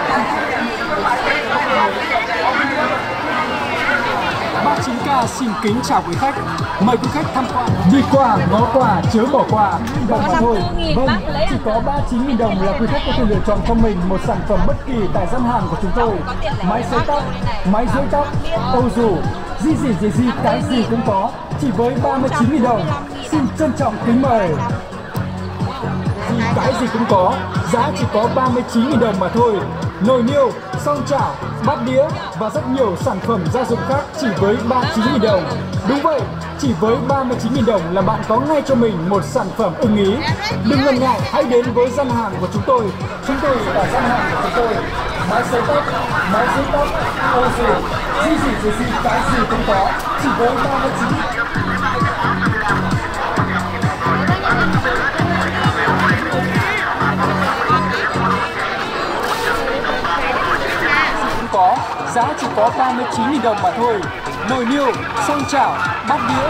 39K xin kính chào quý khách. Mời quý khách tham quan. Đi qua, ngó qua, chớ bỏ qua. Đồng mà thôi. Vâng, chỉ có 39.000 đồng là quý khách có thể lựa chọn cho mình một sản phẩm bất kỳ tại gian hàng của chúng tôi. Máy sấy tóc, máy duỗi tóc, ô dù, gì cái gì cũng có, chỉ với 39.000 đồng. Xin trân trọng kính mời. Cái gì cũng có, giá chỉ có 39.000 đồng mà thôi. Nồi niêu, son chảo, bát đĩa và rất nhiều sản phẩm gia dụng khác chỉ với 39.000 đồng. Đúng vậy, chỉ với 39.000 đồng là bạn có ngay cho mình một sản phẩm ưng ý. Đừng ngần ngại, hãy đến với gian hàng của chúng tôi. Chúng tôi là gian hàng của chúng tôi. Máy sấy tóc, máy duỗi tóc, ô dù, gì cái gì cũng có, chỉ với 39.000 có, giá chỉ có 39.000 đồng mà thôi. Nồi niêu, son chảo, bát đĩa.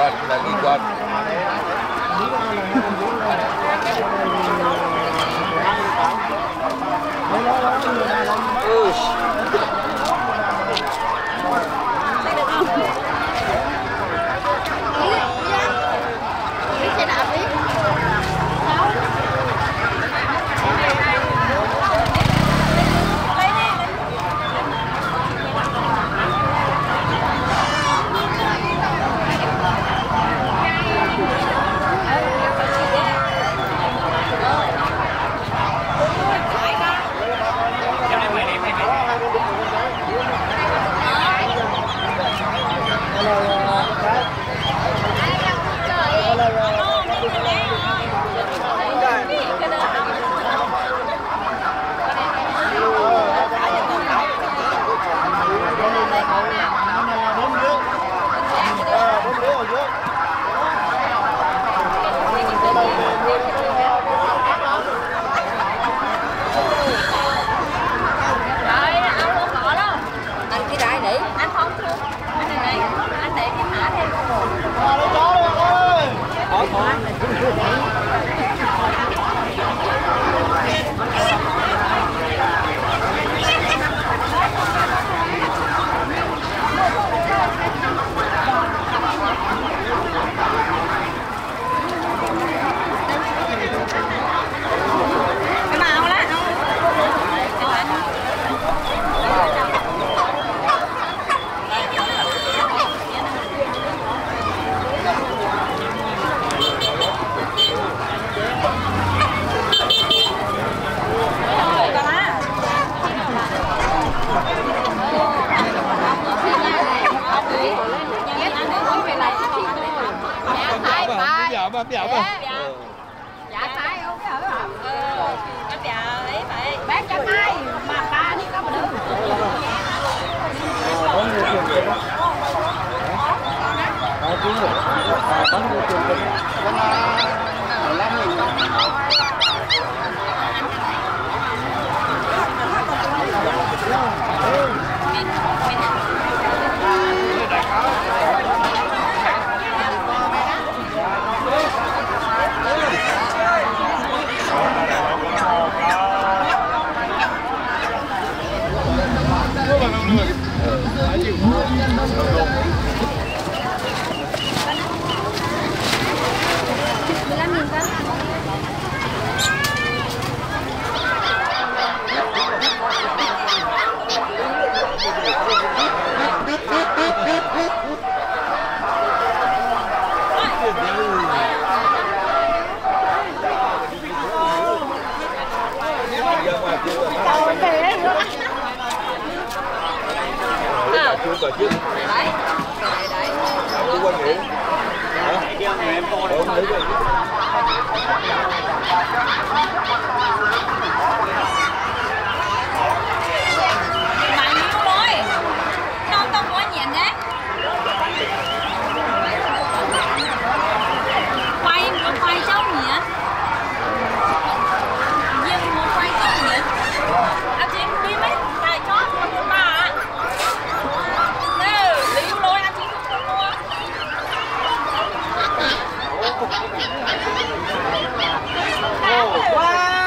quạt là cái quạt. Wow.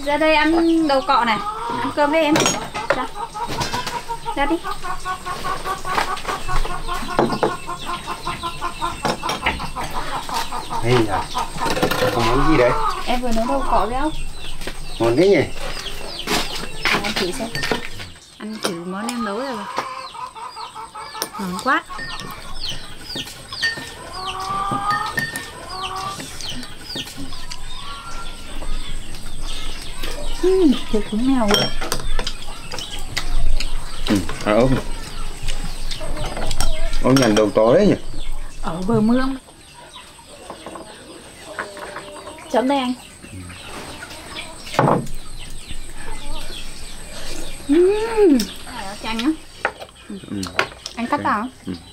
Ra đây ăn đầu cọ này. Ăn cơm với em. Ra. Ra đi. Hey à, còn món gì đấy? Em vừa nấu đầu cọ với ông. Ngon thế nhỉ? Ăn thử xem. Ăn thử món em nấu rồi. Ngon quá. Thịt cũng mèo rồi. Ông nhằn đầu to đấy nhỉ? Ở bờ mương. Chấm đây anh. Chanh á. Anh cắt vào.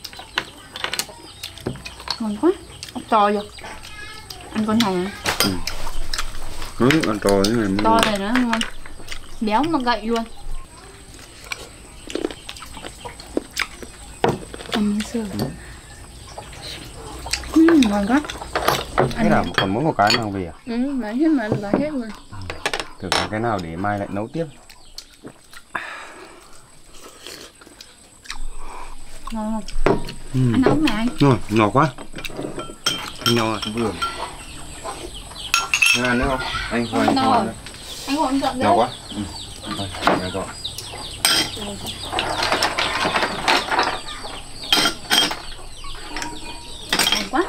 Ngon quá. Ốc to vô. Ăn con này hả? Con to thế này. To này nữa ngon. Béo mà gậy luôn. Ăn như xương. Ngon quá. Thế là còn mỗi một cái nào về à? Lấy hết mà lấy hết rồi. Thử cái nào để mai lại nấu tiếp. Ngon không? Ăn ống này anh. Ngon, ngọt quá. Ngon vừa. Ăn nữa không? Anh không ăn rồi. Anh không ăn dọn nữa. Ngọt quá. Thôi, rồi. Ngon quá.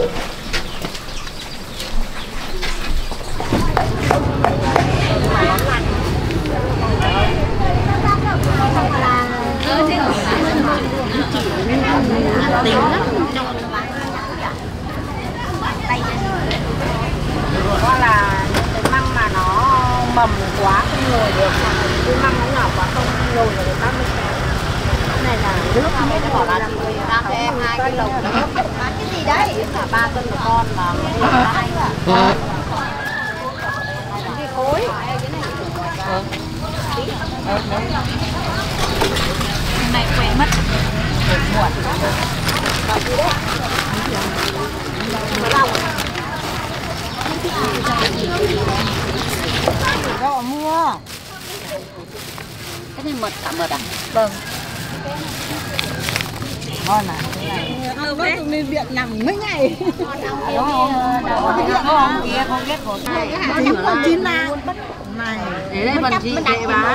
Đó là cái măng mà nó mầm quá không nhồi được, cái măng nó nhỏ quá không nhồi được người ta mới cái này là nước mới nó bỏ ra là người ta cho em 2 kg nước bán cái gì đấy là 3 cân một con mà hay à cái khối này quên mất đó mua cái này mật cả mật à? vâng ngon à ăn bớt tụi mình viện nằm mấy ngày đó không kia con ghét của này nhắm con chín na này để đây phần gì kệ bà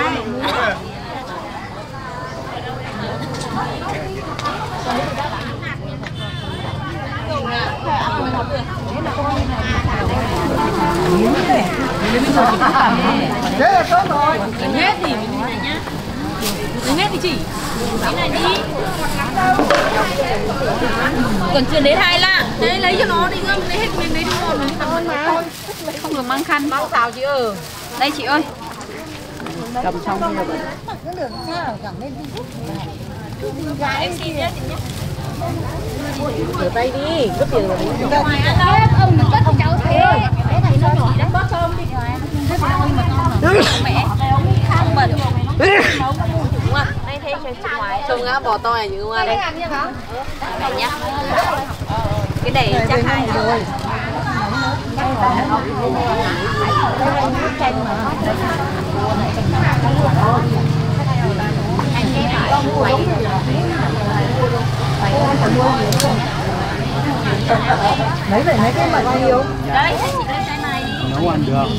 thế là tốt rồi. Hết thì mình này nhá. Hết thì chỉ cái này đi. Còn chưa đến 2 lạng. Đấy lấy cho nó đi ngâm lấy hết mình lấy đi ngon mình ăn mà. Không được mang khăn. bao xào chị ơi. Đây chị ơi. Cầm xong bây giờ Em xin nhá chị nhá. rửa tay đi, vứt tiền vào đi. Ngoài ăn đâu. Ông đừng cất cho cháu thế. Cái này nó nhỏ đấy. Bớt cơm đi. Thế mà ôi mà to. Mẹ. Không bẩn. Đúng không? Đây thế cho chị ngoài. Trông ngã bò to này như ngoài đây. Này nhá. Cái này chắc 2 rồi. Lấy về mấy cái mật nhiều. Đấy, chị lấy cái này. Nấu ăn được.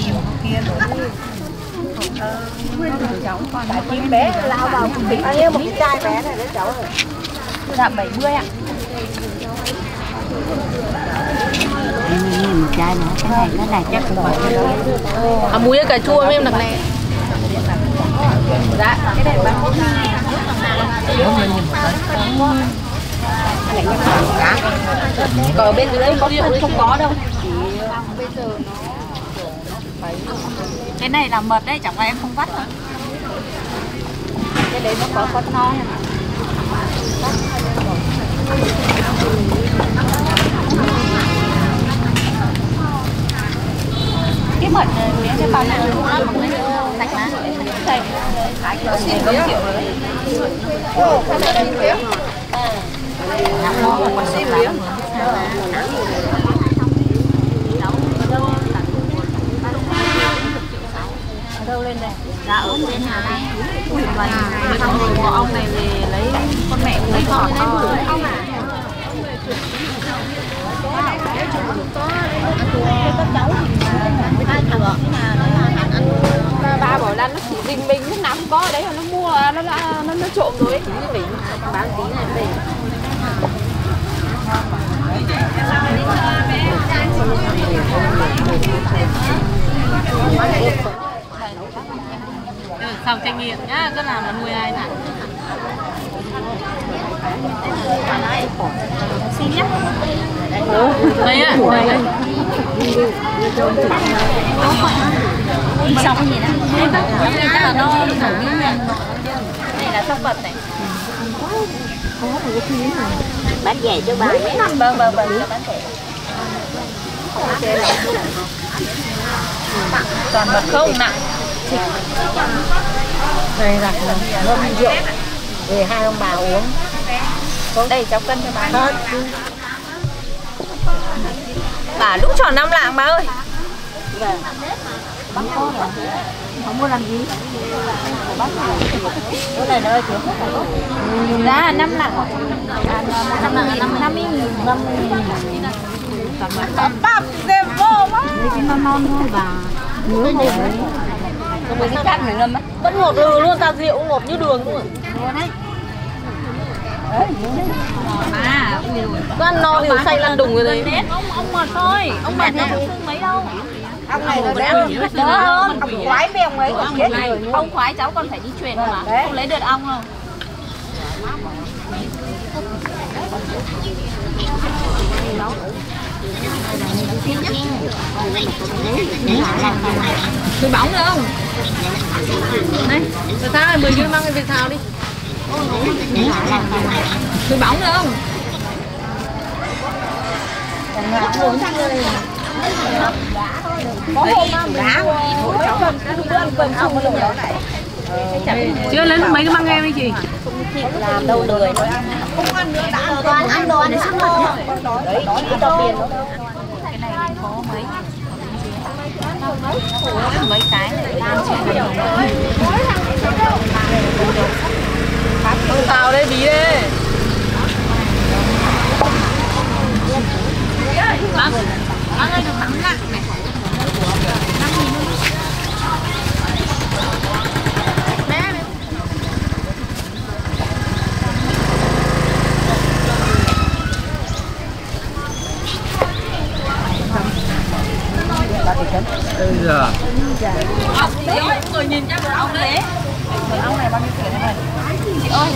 Chim bé lao vào bao nhiêu một cái chai bé này đấy cháu ơi. Dạ 70 ạ. Một chai nữa, cái này chắc cũng phải. Muối cà chua với em đặc này. Dạ, cái này bán còn bên dưới đấy có rượu không có đâu. Cái này là mật đấy, chẳng qua em không vắt thôi. Cái đấy nó có con non. Cái mật cái bao này nó ăn bằng cái sạch má. Đây. Xin triệu rồi. Ồ, cái này xin miếng. Xin miếng. Đâu lên đây? Dạ ở trên nhà đây. Ui vậy, mình không có ông này về lấy con mẹ lấy con to. Ba bảo là nó chỉ mình lúc nào không có ở đấy mà nó mua nó trộm rồi ấy. Mình bán tí này về. Xong trải nghiệm nhá, cứ làm là nuôi ai nè. Xin nhá. Đây ạ, đây. Xong cái gì đó. Đây chắc là nó nổi như này. Đây là sóc vật này. Bán rẻ cho bà nhé. Vâng, cho bán rẻ. Toàn vật không nặng. Đây là ngâm rượu để 2 ông bà uống. Đây cháu cân cho bà. Bà lúc tròn 5 lạng bà ơi. Bắn có rồi. Không mua làm gì? Cái này nó ơi chứ. Giá 5 lạng. 5 lạng 50.000. Bắp xem vô quá. Lấy cái non thôi bà. Nhớ ngồi đấy. Không có cái cắt phải ngâm á. Vẫn ngọt luôn, ta rượu ngọt như đường luôn. Ngon đấy. Con no thì say lăn đùng rồi đấy. Ông mệt thôi, ông mệt đâu thương mấy đâu. Ông này nó đỡ hơn, ông khoái với ông ấy còn chết rồi. Ông khoái cháu còn phải đi truyền mà, không lấy được ong đâu. Tôi bóng được không? Đây, Việt Thao này, 10 viên mang cái Việt Thao đi. Tôi bóng được không? Chưa lên mấy cái măng em đi chị. Làm đâu lười. Không ăn nữa đã toàn ăn đồ ăn để sẵn lô. Đấy, chỉ cho tiền nó. Cái này có mấy cái đang trên tao đây bí đây. Bác ơi được thắng nặng này. 5.000 luôn. Bây giờ Người nhìn chắc là ông đấy. Ông này bao nhiêu tiền này? Chị ơi.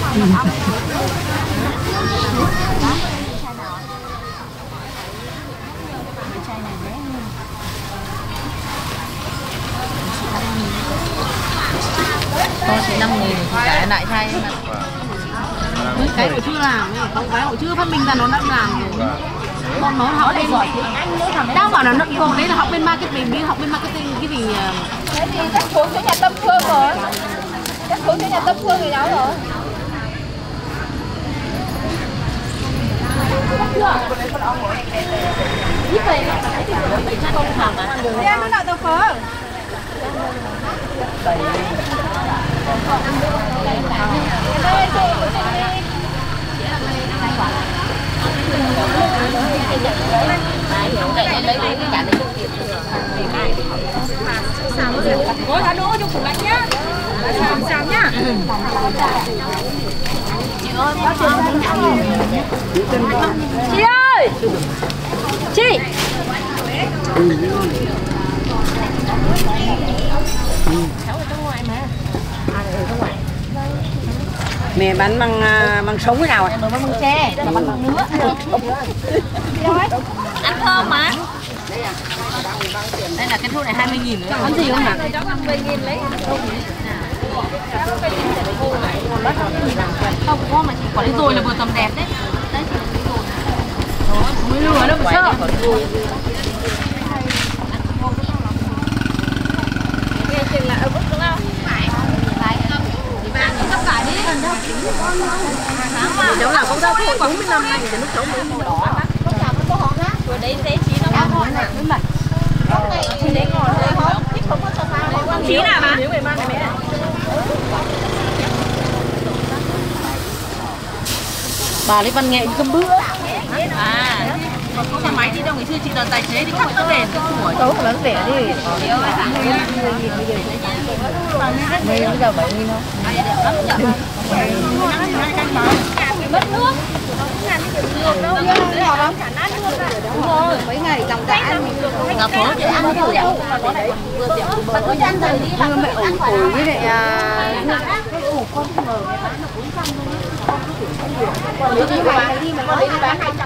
Thôi chỉ 5.000 thì trả lại thay mà. Cái hồi chưa làm, không cái hồi chưa phát minh ra nó đã làm rồi. Bọn nó học bên đang bảo là nó còn đấy là học bên marketing, đi học bên marketing cái gì. Thế thì chắc xuống chỗ nhà Tâm Phương rồi. Chắc xuống chỗ nhà Tâm Phương thì cháu rồi. Ít về công thẳng à? Đi ăn nó nào tao phở. Ôi thả đũa trong tủ lạnh nhá. Xào nhá. Chị ơi, chị ơi. Chị. Cháu ở trong ngoài mà. À ở trong ngoài. Mẹ bán bằng sống thế nào ạ? Nó bằng tre, nó bằng nứa. Ăn thơm mà. Đây là cái thuốc này 20.000 nữa. Ăn gì không hả? 20.000 lấy. Không có mà chị quả lấy rồi là vừa tầm đẹp đấy. Đấy chị lấy rồi. Rồi, mới lừa đâu mà sợ. Nghe chừng là ở bức đúng không? Phải. Bán tất cả đi. Cháu là con rau thổi 45 này thì lúc cháu mới mua đỏ á. Con chào con họ khác. Rồi đấy thế chí nó ngon hơn này. Đúng rồi. Con này thì đấy ngon rồi không? Thích không có cho phá. Chí nào mà? Nếu mày mang cái mẹ. Bà lấy văn nghệ đi cơm bữa. À, còn có cái máy đi đâu ngày xưa chị toàn tài chế thì cắt tóc đèn cái của. Tấu lớn rẻ đi. Bây giờ 70 thôi. Mất nước. Đúng rồi, mấy ngày lòng cả ăn mình được. Ngà phố để ăn vừa dẻo. Bạn cứ ăn rồi đi. Nhưng mẹ ổi với lại Con lấy đi bán đi mà con lấy đi bán 200.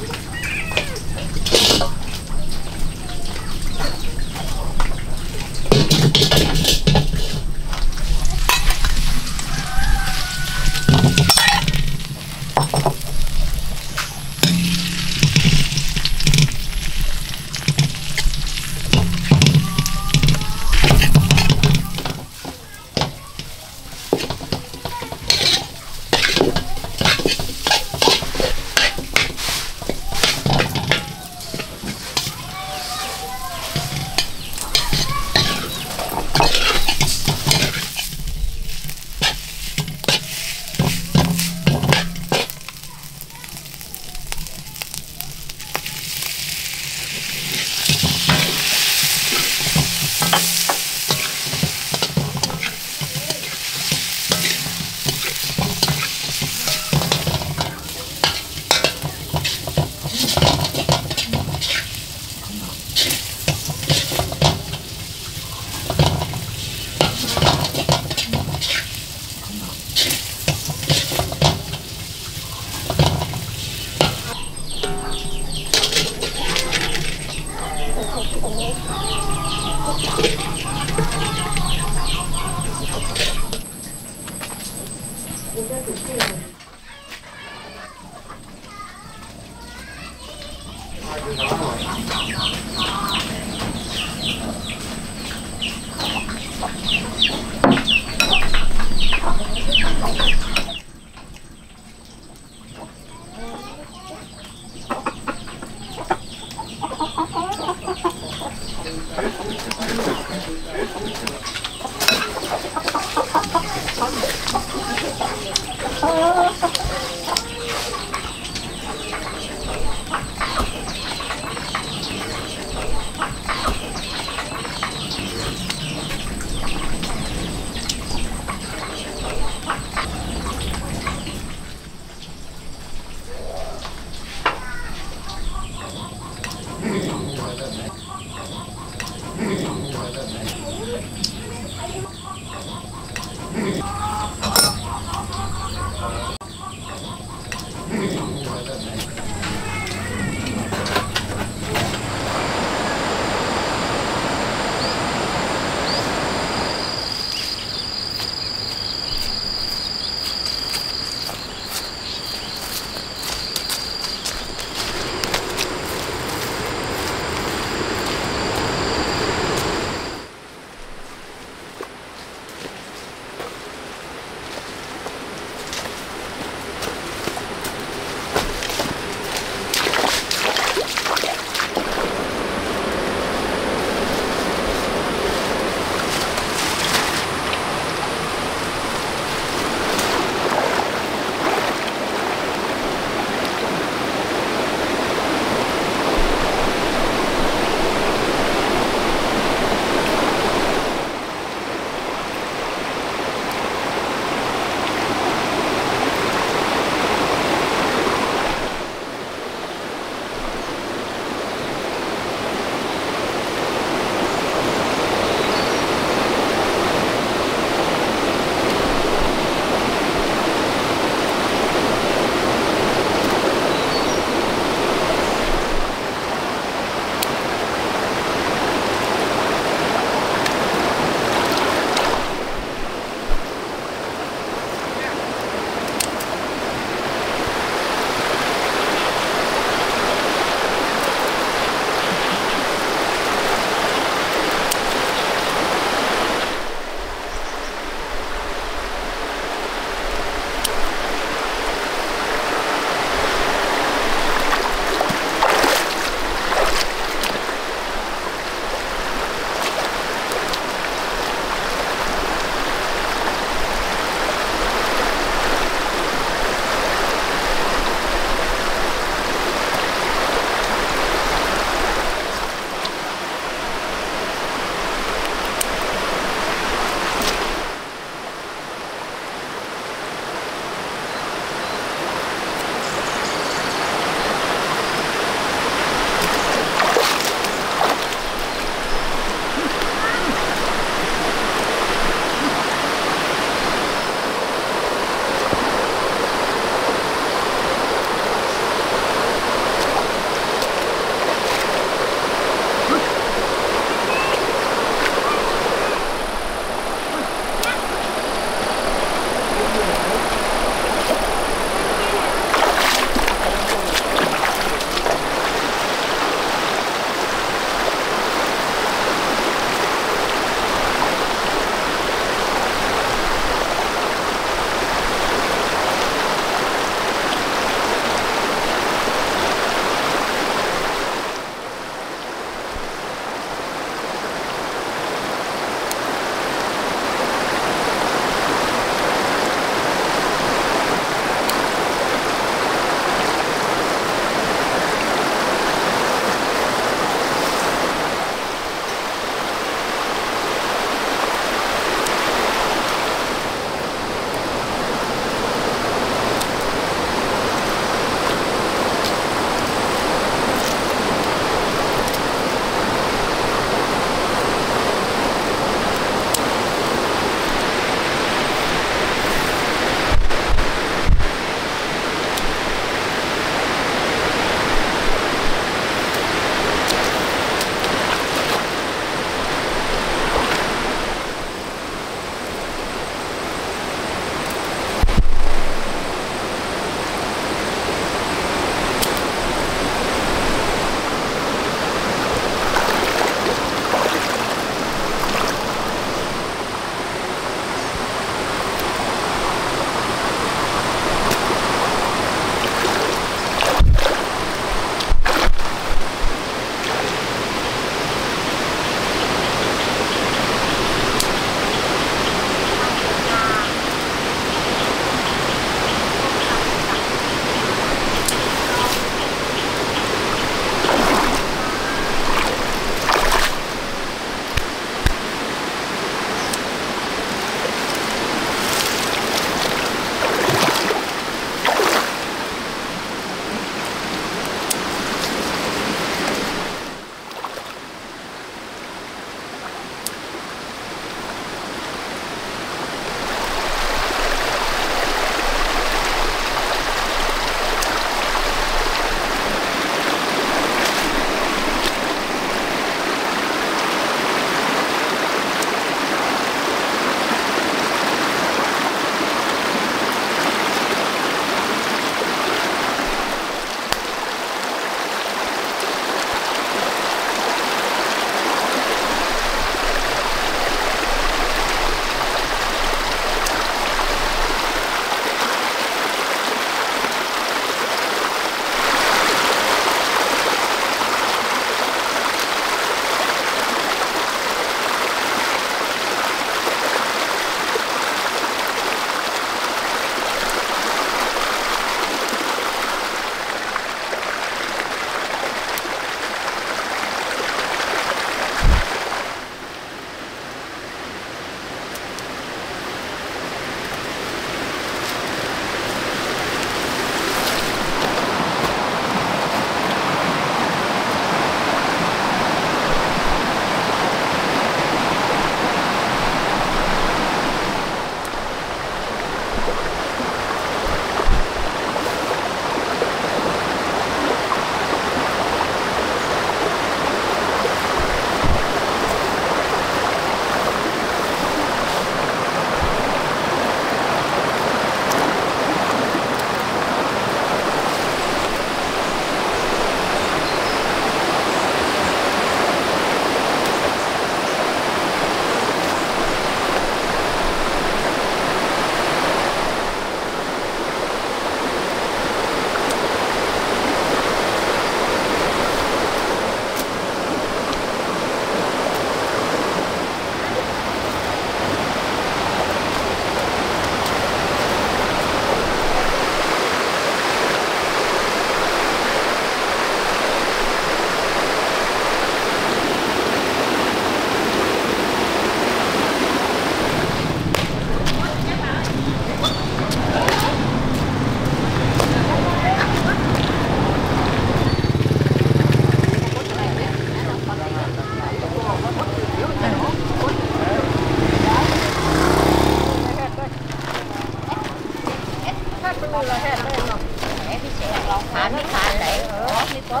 thả nước thả đấy đi tốt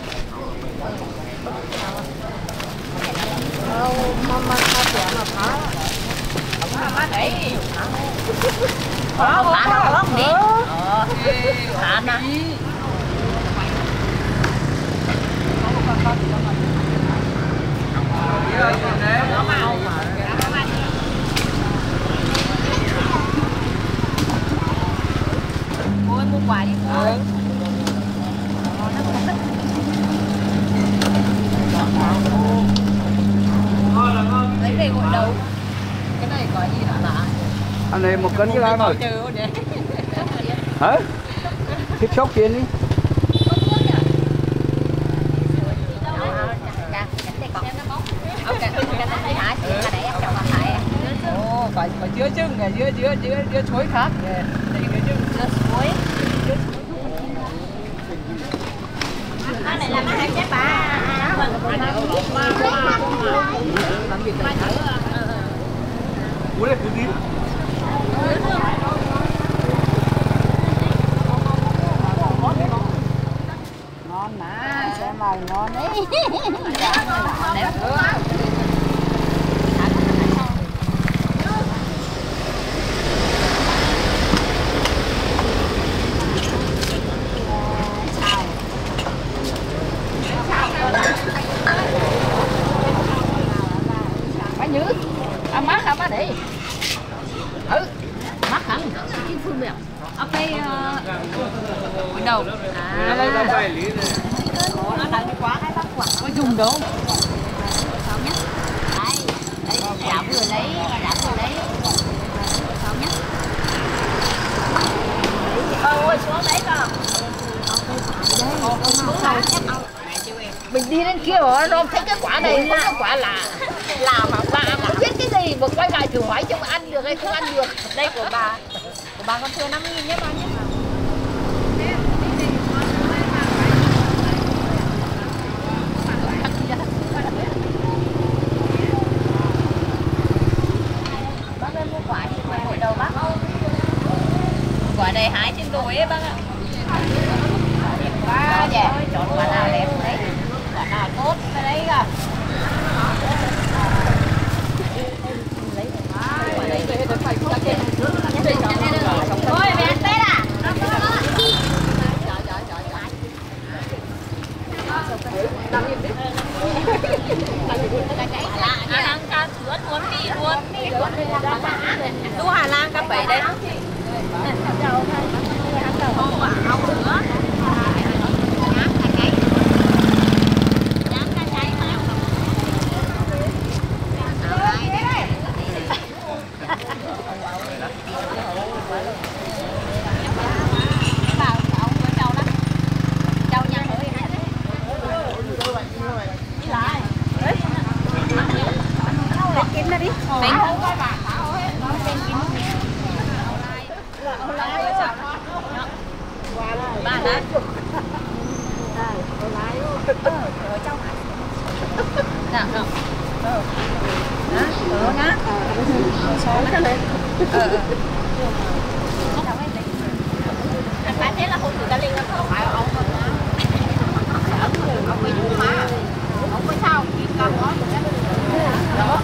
mama thả mà thả mama đấy thả nó lắm đi thả nó mua quà đi mua lấy về gội đầu cái này gọi gì đó là anh này 1 cân cái lá rồi hả thích sóc chuyện đi còn chứa trứng này chứa chuối khác chứa chuối cái này là nó hay chết bà uống lên tí ngon mà xem màu ngon đấy đi mắc hẳn cái phương miệng ở cái đầu đây là vài lý này nó đằng quá hay bắt quả có dùng đâu sao nhá đây đã vừa lấy sao nhá ôi xuống đấy con mình đi đến kia rồi nó thấy cái quả này có cái quả là mà bà không biết cái gì mà quay lại thử hỏi cho mà ăn được hay không ăn được. Đây của bà con thưa 5.000 nhé bà nhé. Bác ơi mua quả đi, quả hội đầu bác. Quả này hái trên đồi ấy bác ạ. Quá dạ, chọn quả nào đẹp đấy, quả nào tốt cái đấy kìa. Ôi mẹ ăn Tết à? Hà Lan ca sữa luôn đi luôn. Đu Hà Lan ca 7 đây. Không quả không nữa. Anh thấy là hôn người ta liên không phải ông bị nhúng má ông có sao con nói đó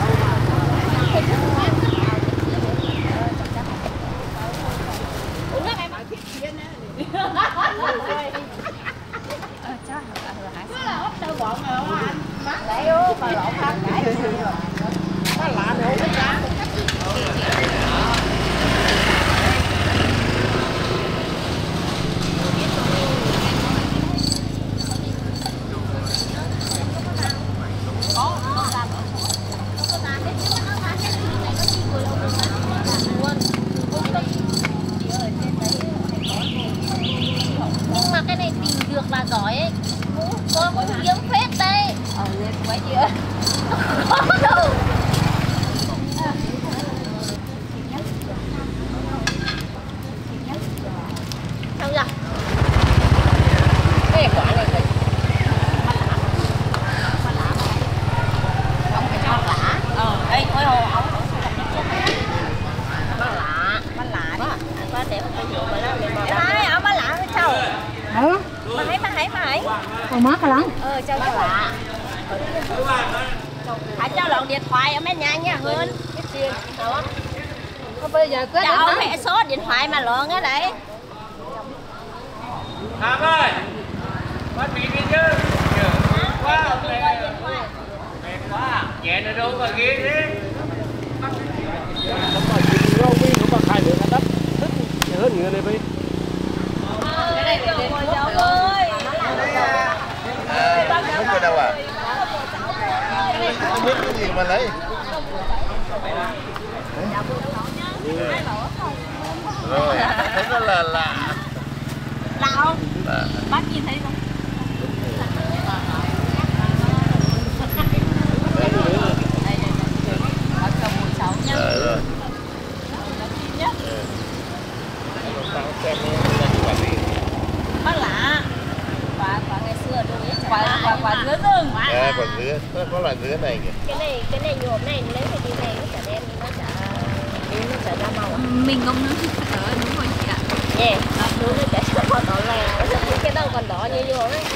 uống em ăn thịt kia nè sao bọn rồi anh má để ô mà lộn ăn cái nó lạ nữa cái giá nhưng mà cái này tìm được là giỏi ấy. Con cũng kiếm phết đây. lên quá chưa Khó đâu. Sao vậy? cái quả này thì không phải cho lạ đây thôi ông má lạ Má lạ đi. quá đẹp không phải dùng mà nó liền màu đỏ ông má lạ hay sao hãy mày. Còn má khả lắm. Cho bà. Hãy cho lộn điện thoại ở bên nhà nha Hương. Cái tiền đó. Bây giờ cứ cho mẹ số điện thoại mà lộn á đấy. Thám ơi, bắt bị đi chứ. Quá mệt quá, nhẹ nó đâu mà ghê thế. Nó mà rau mi nó mà khai được đắt thích hơn người này đi. Cái này để ngồi cháu ơi. Không có đâu à? Không biết cái gì mà lấy. Rồi, thế nó là lạ. Lạ không? Bác nhìn thấy không? Bác cầm một cháu nhá. Rồi. Bác lạ. Quả ngày xưa đúng quả dứa rừng. Quả dứa, có loại dứa này kìa. Cái này nhuộm này lấy cái gì này nó chả đen nó chả ra màu. Mình không nướng thịt ở đúng rồi chị ạ. Nè, nướng nó chả ra màu đỏ là cái đâu còn đỏ như vô đấy.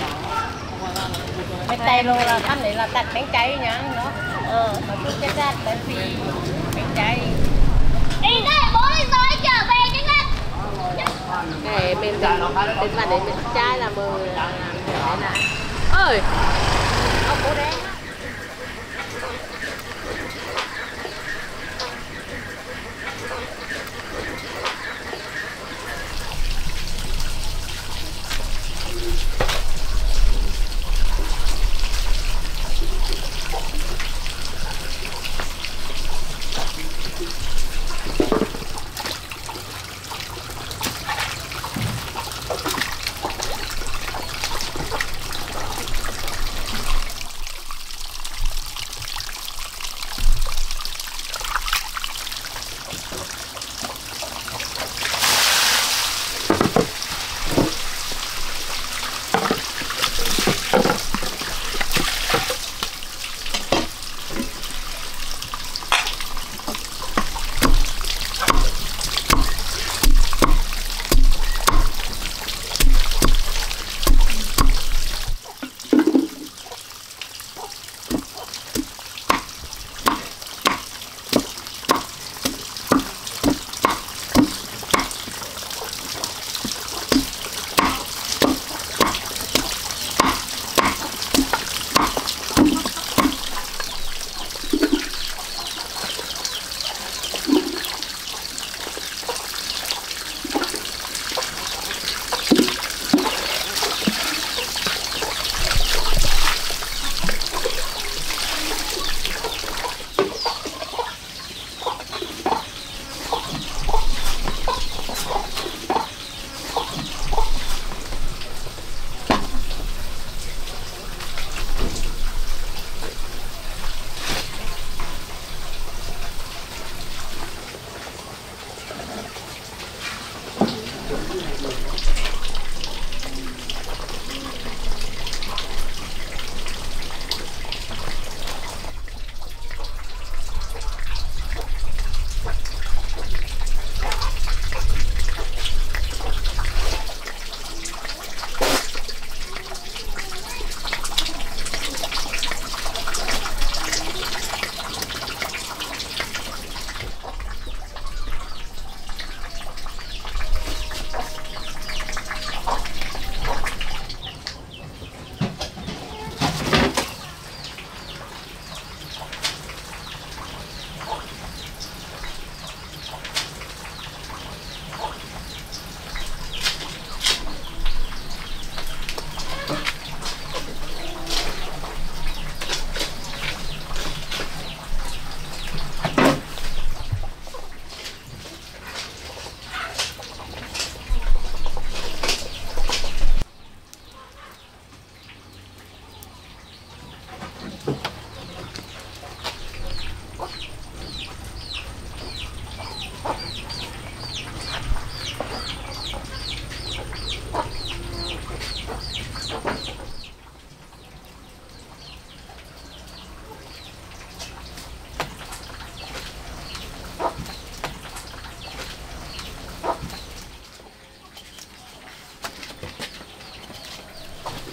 Cái tay luôn là ăn này là tạt bánh cháy nhá nó. Mà cứ cái ra tại vì bánh cháy. Đi đây bố đi rồi trở về nhanh lên. Này bên mà để mình trai là mờ làm thế này. Ơi. Ông bố đen.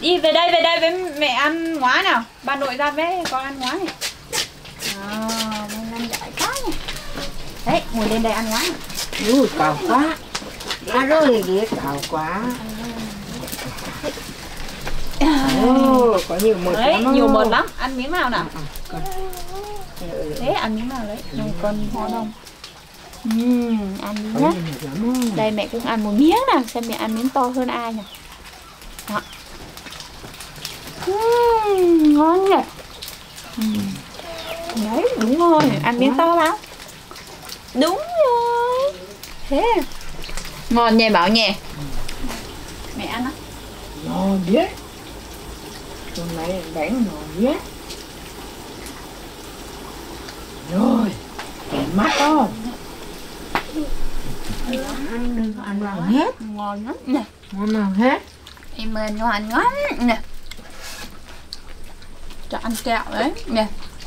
Đi về đây với mẹ ăn ngoái nào. Bà nội ra với con ăn ngoái này. Ăn dại quá nhỉ. Đấy, ngồi lên đây ăn ngoái. Ui, cào quá. Ăn rồi ghế cào quá. Có nhiều mật đấy, lắm. nhiều mật lắm. Ăn miếng nào nào. Thế ăn miếng nào đấy. Này con ngon không? Ăn miếng nhá. Đây mẹ cũng ăn một miếng nào. Xem mẹ ăn miếng to hơn ai nào. Đó. Ngon nhỉ. Đấy, đúng rồi. Ăn miếng to lắm. Đúng rồi. Thế ngon nhỉ Bảo nhỉ. Mẹ ăn á. Ngon biết. Hôm nay đánh ngon biết. Rồi, mắt không? Ăn vào hết. Ngon lắm nè. Ngon nào hết. Em ơi ngon lắm nè. Cho ăn kẹo đấy nè.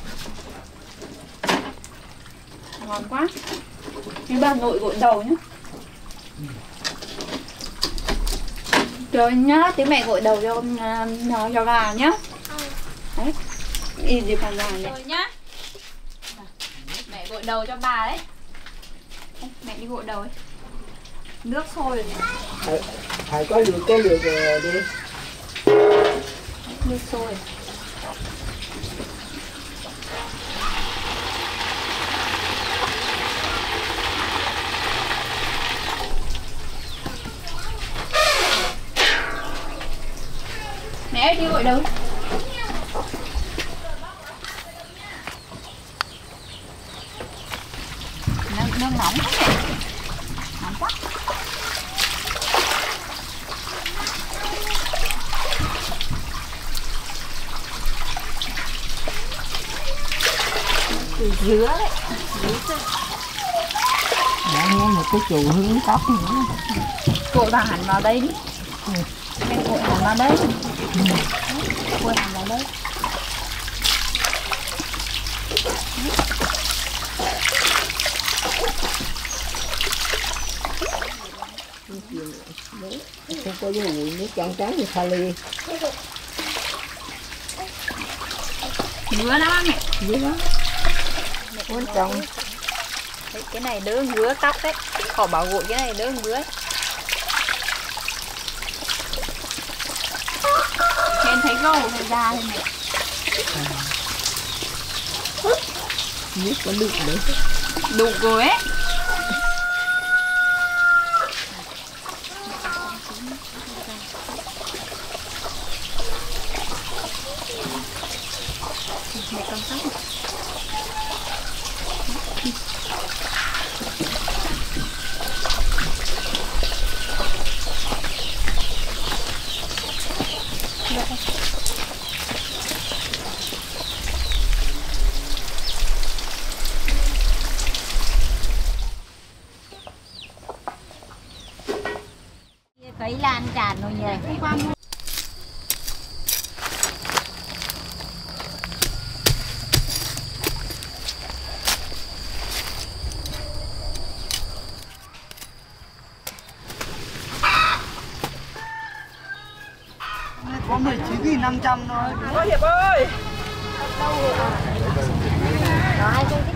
Ngon quá. Cái bà nội gội đầu nhá. Rồi nhá, tí mẹ gội đầu cho gà nhá. Đấy. Y gì cả gà này. Rồi nhá. Mẹ gội đầu cho bà đấy. Mẹ đi gội đầu ấy. Nước sôi rồi. Phải có lượt cái lượt đi. Nước sôi. Mẹ đi gội đầu. Nước nóng quá nhỉ. Nóng quá. Dứa đấy. Đã nghe một cái chù hướng tóc nữa. Cội bà hẳn vào đây đi. Mẹ cội hẳn vào đây. Cội hẳn vào đây. Không có gì nước trắng thì pha ly. Dứa lắm á mẹ. Dứa lắm. Quan trọng. Cái này đỡ ngứa tóc đấy. Họ bảo gội cái này đỡ ngứa. Em thấy gâu hay da thôi mẹ. Nước có đục đấy. Đục rồi ấy. Mẹ con sóc. Cấy lan tràn rồi nhỉ. Có 19.500 thôi. Ôi Hiệp ơi. Đó hai cái.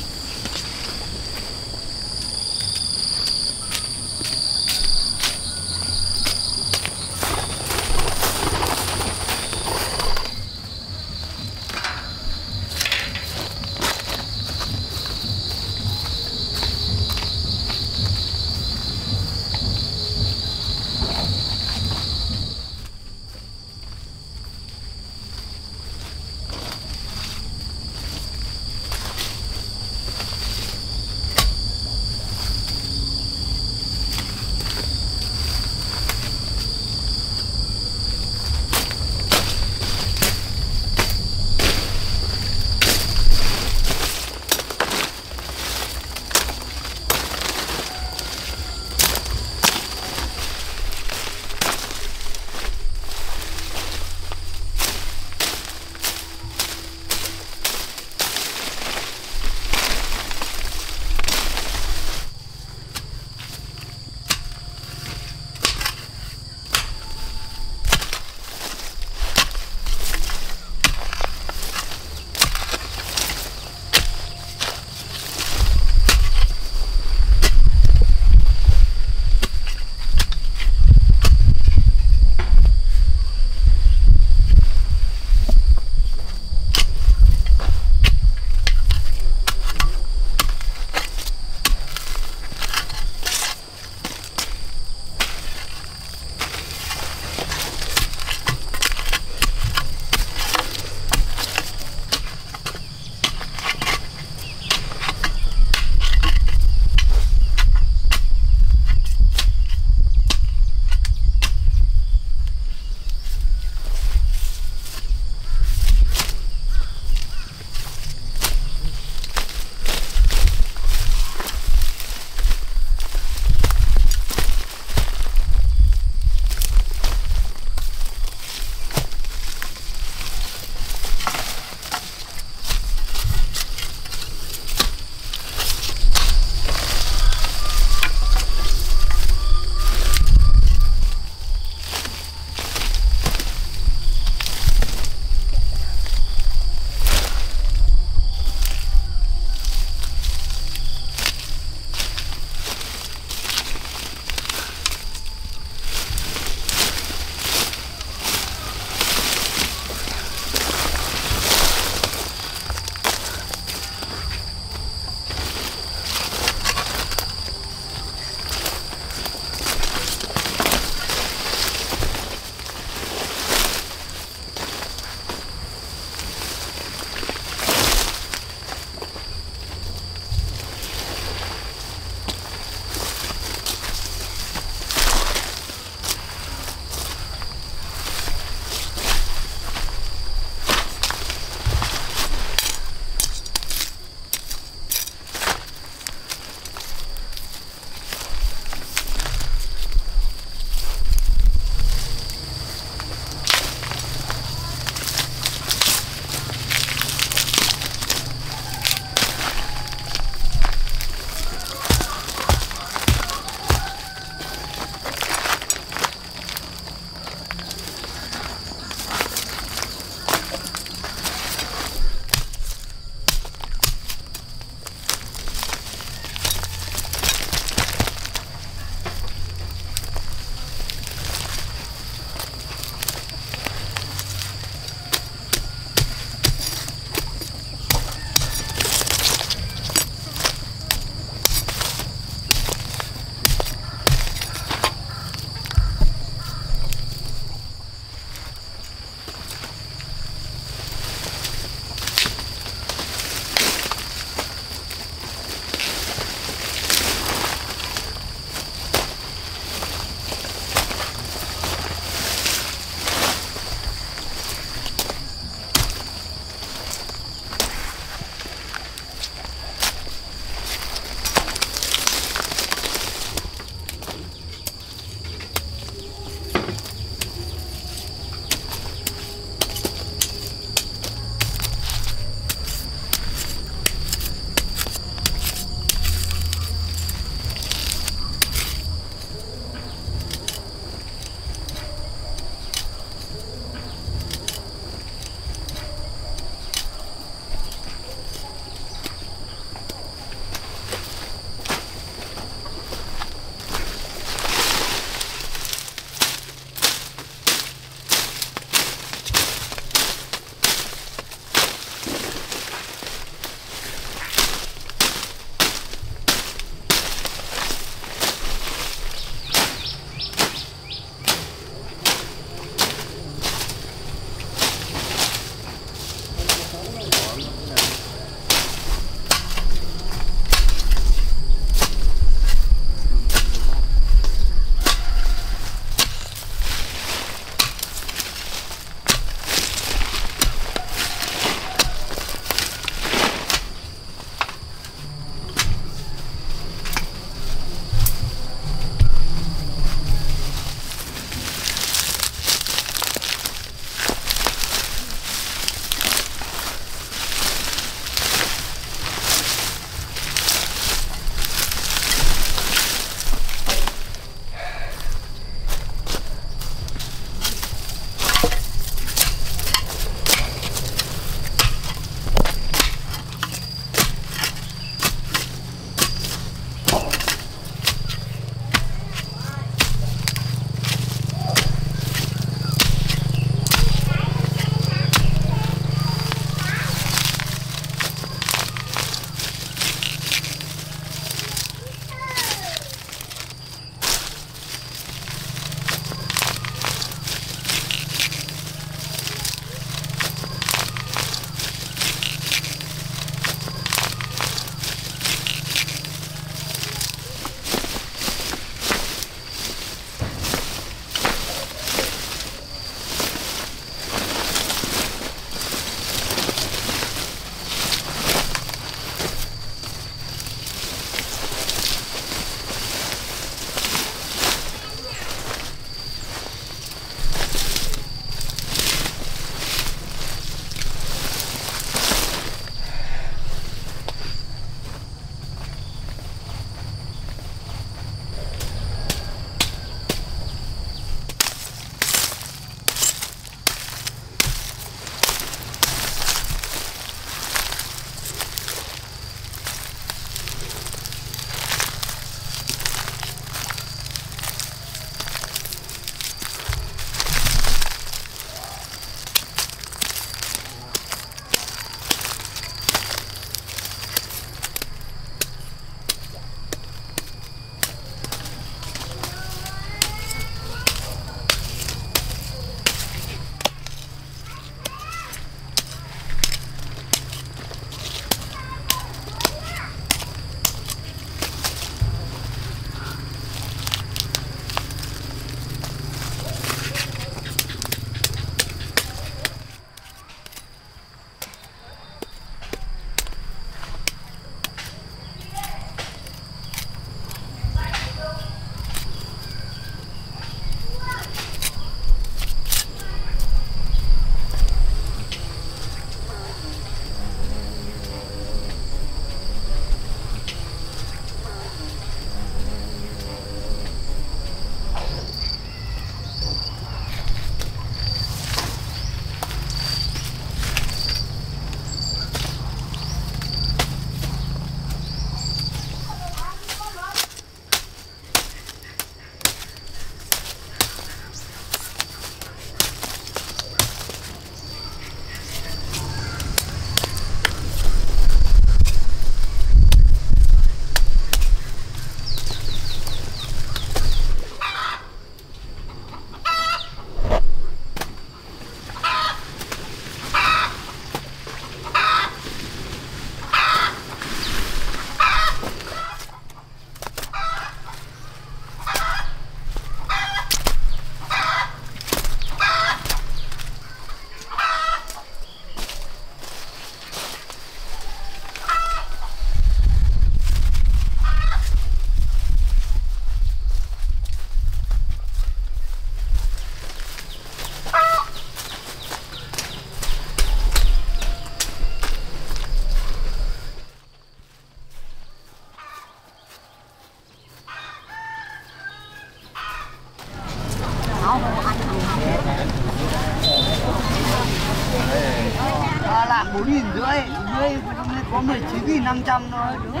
bạn 4.500, dưới có 19.500 thôi. Đúng.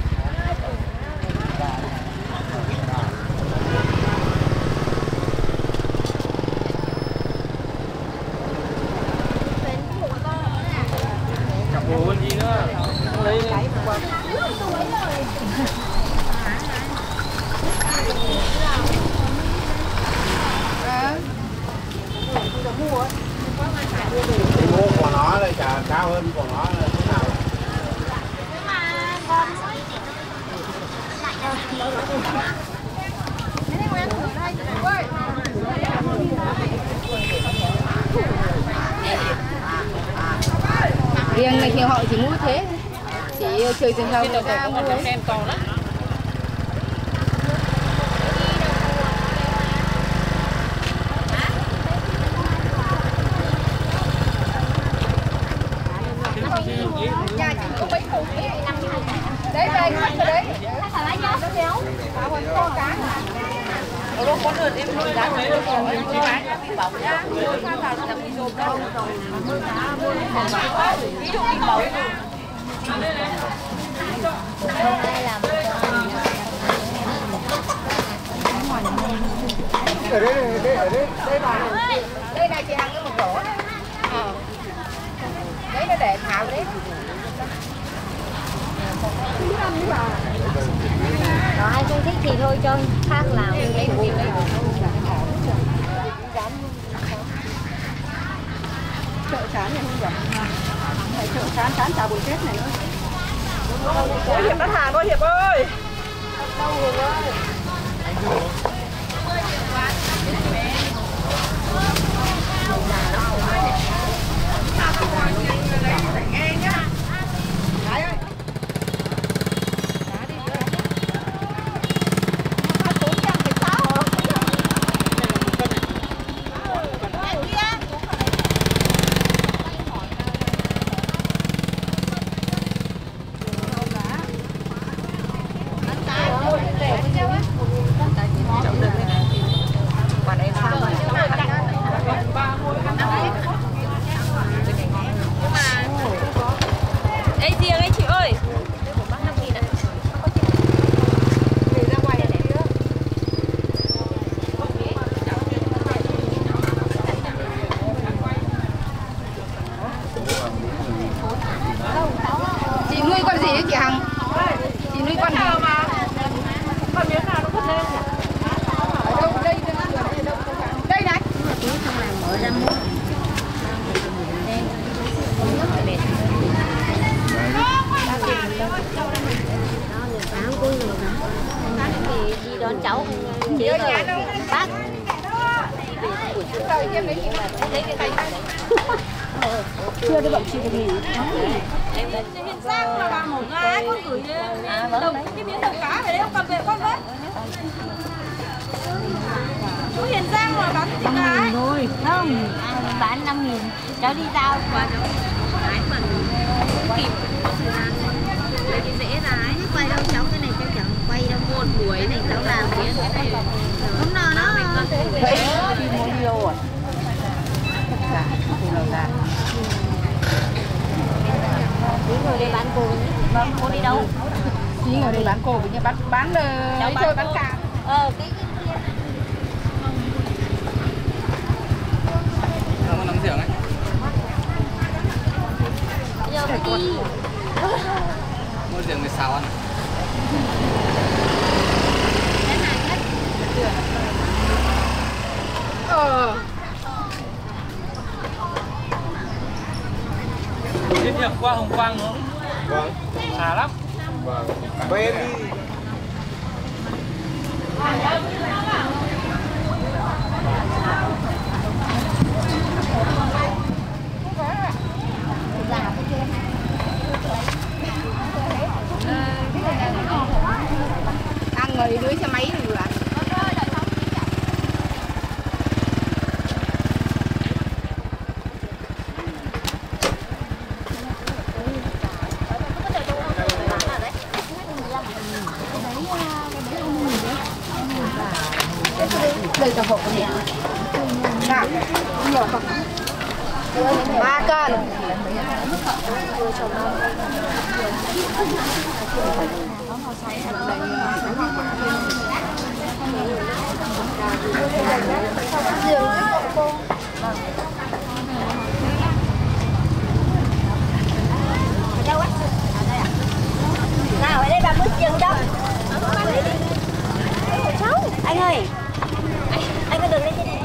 Cặp bồ con gì nữa? Lấy đi. Cái mô của nó là cao hơn của nó là thế nào? Riêng này thì họ chỉ mua thế, chỉ chơi tiền đâu người ta mua. Nhà chị có mấy củ đấy, đấy đây cái mặt đấy, thả lá nhá, nó béo, con cá. Rồi con lượt em nuôi cá mới được rồi, chị bán bị bỏng nhá, nuôi cá vào làm cái rôm đâu, ví dụ bị bỏng. Đây là Ở đây bà này. Đây này chị Hằng cái một rổ đấy. Đấy nó để thảo đấy. có ai không thích thì thôi cho khác làm. Chợ sáng này không nhỉ? Chợ sáng chào buổi Tết này nữa. Hiệp bán hàng thôi Hiệp ơi. Đâu rồi ơi. Chị nuôi con gì đấy chị Hằng? Chị nuôi con gì? Con miếng nào nó vứt lên nhỉ? Ở đâu đây đây này. Xong là mở ra mua. Đi đón cháu chị ở nhà đâu bác Chưa được bận chị được nghỉ. Hiền Giang là bà mổ gái con gửi đồng cái miếng đầu cá về đấy ông cầm về con với. Chú Hiền Giang mà bán thịt gái. thôi không bán 5.000 cháu đi giao qua cháu hái mà kịp lấy cái rễ ra ấy quay đâu cháu cái này cháu chẳng quay đâu một buổi này cháu làm cái này không nào nó Chị mua đi đâu rồi? Chị ngồi đây bán cô vâng cô đi đâu Chị ngồi đây bán cô với nhà bán đấy thôi bán cả. cái Không có nắm rượu đấy. giờ phải đi Mua rượu 16 ăn. Tiếp nhập qua Hồng Quang nữa. Vâng. Xa lắm. Vâng. Mời em đi. Ăn người đuổi xe máy rồi lại. Đây là hộ của mình. Dạ, nhiều không? 3 cân. Nào ở đây bà bước chân đâu? Anh ơi, anh có đường lên trên này.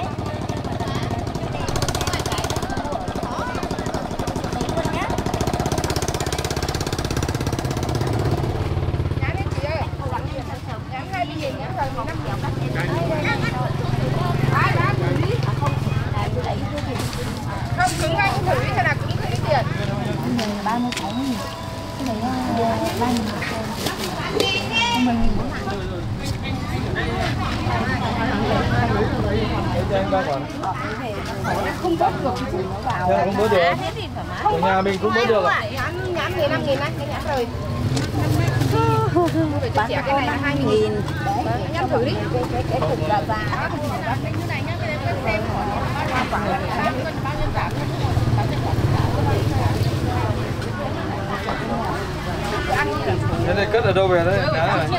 Không cứng anh thử đi, thế nào cứng thử đi tiền. 36.000. Cái này 3.000. Không bớt được. Không bớt được. Ở nhà mình cũng bớt được. Nhãn 15.000 anh, cái nhãn rồi. Bán cái này là 2.000. Nhãn thử đi. Cái cục là già. Cái này cất ở đâu về đấy? Cá này.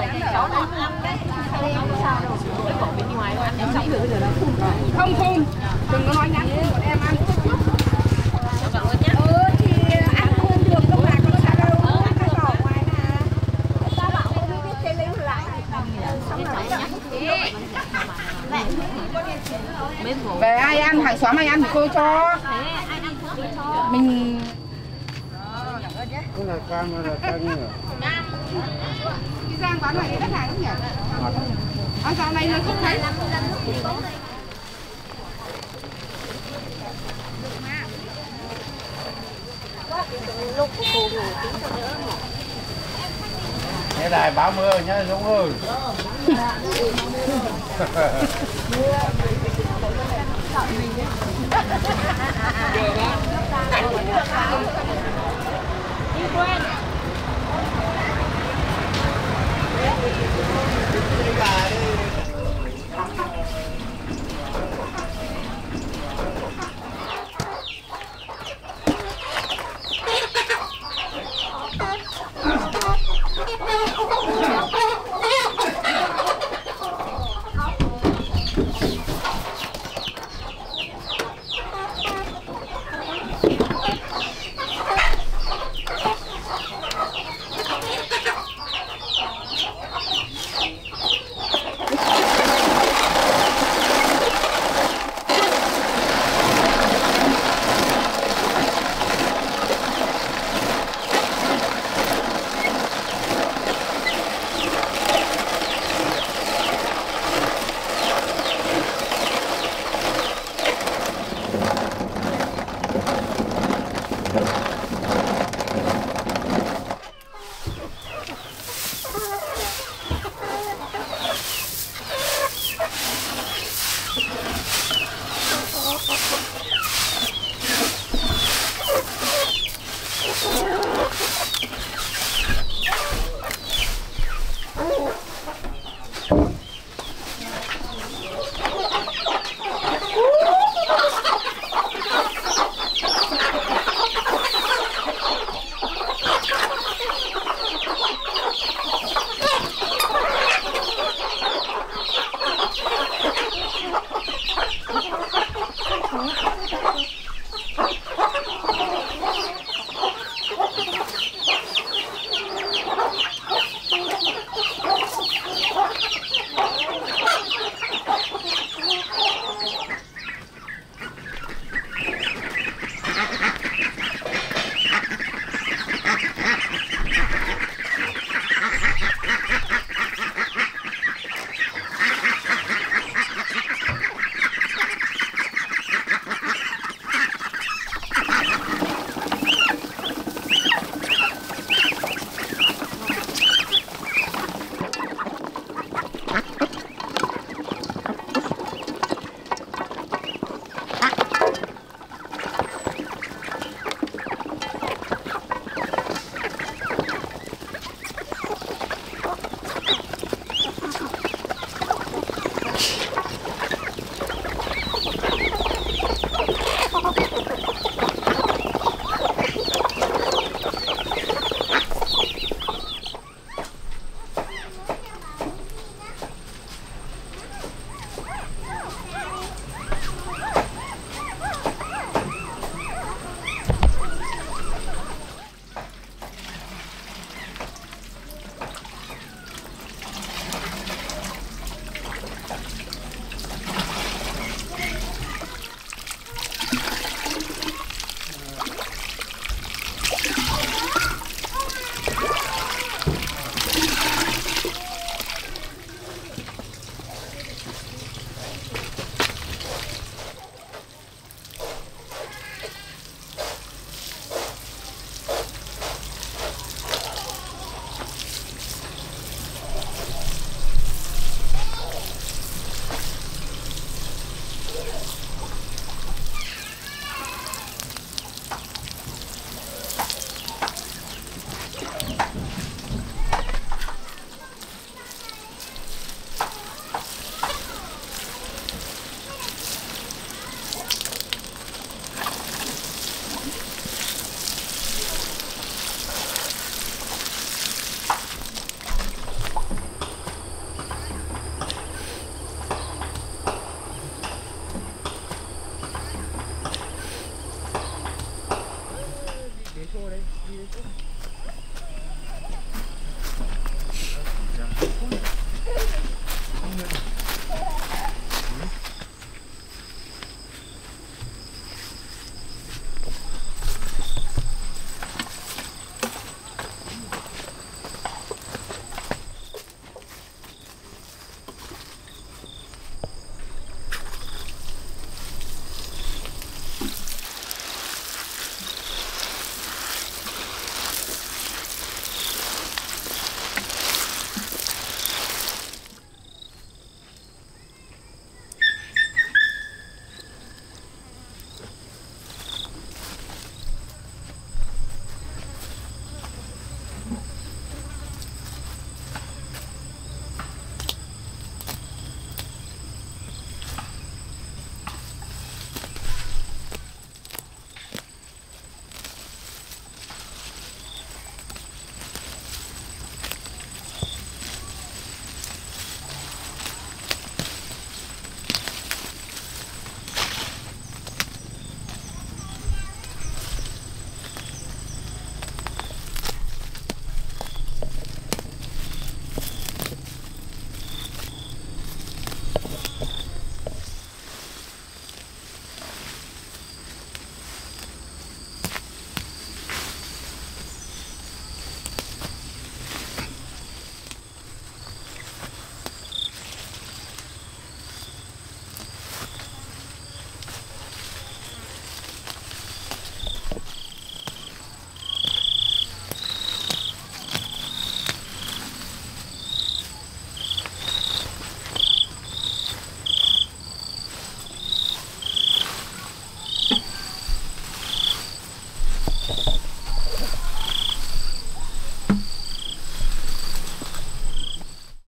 Không không, đừng có nói nhãn của em ăn. Thì ăn không được đâu mà có sao đâu. Ăn bỏ ngoài nè. Ta bảo không biết cái lấy lại. Về ai ăn, hàng xóm ai ăn thì cô cho. Mình Cái là cam nhỉ? đi Giang bán này đất hàng không nhỉ? Dạo này là không thấy. Nghe đài báo mưa nhá Dũng ơi.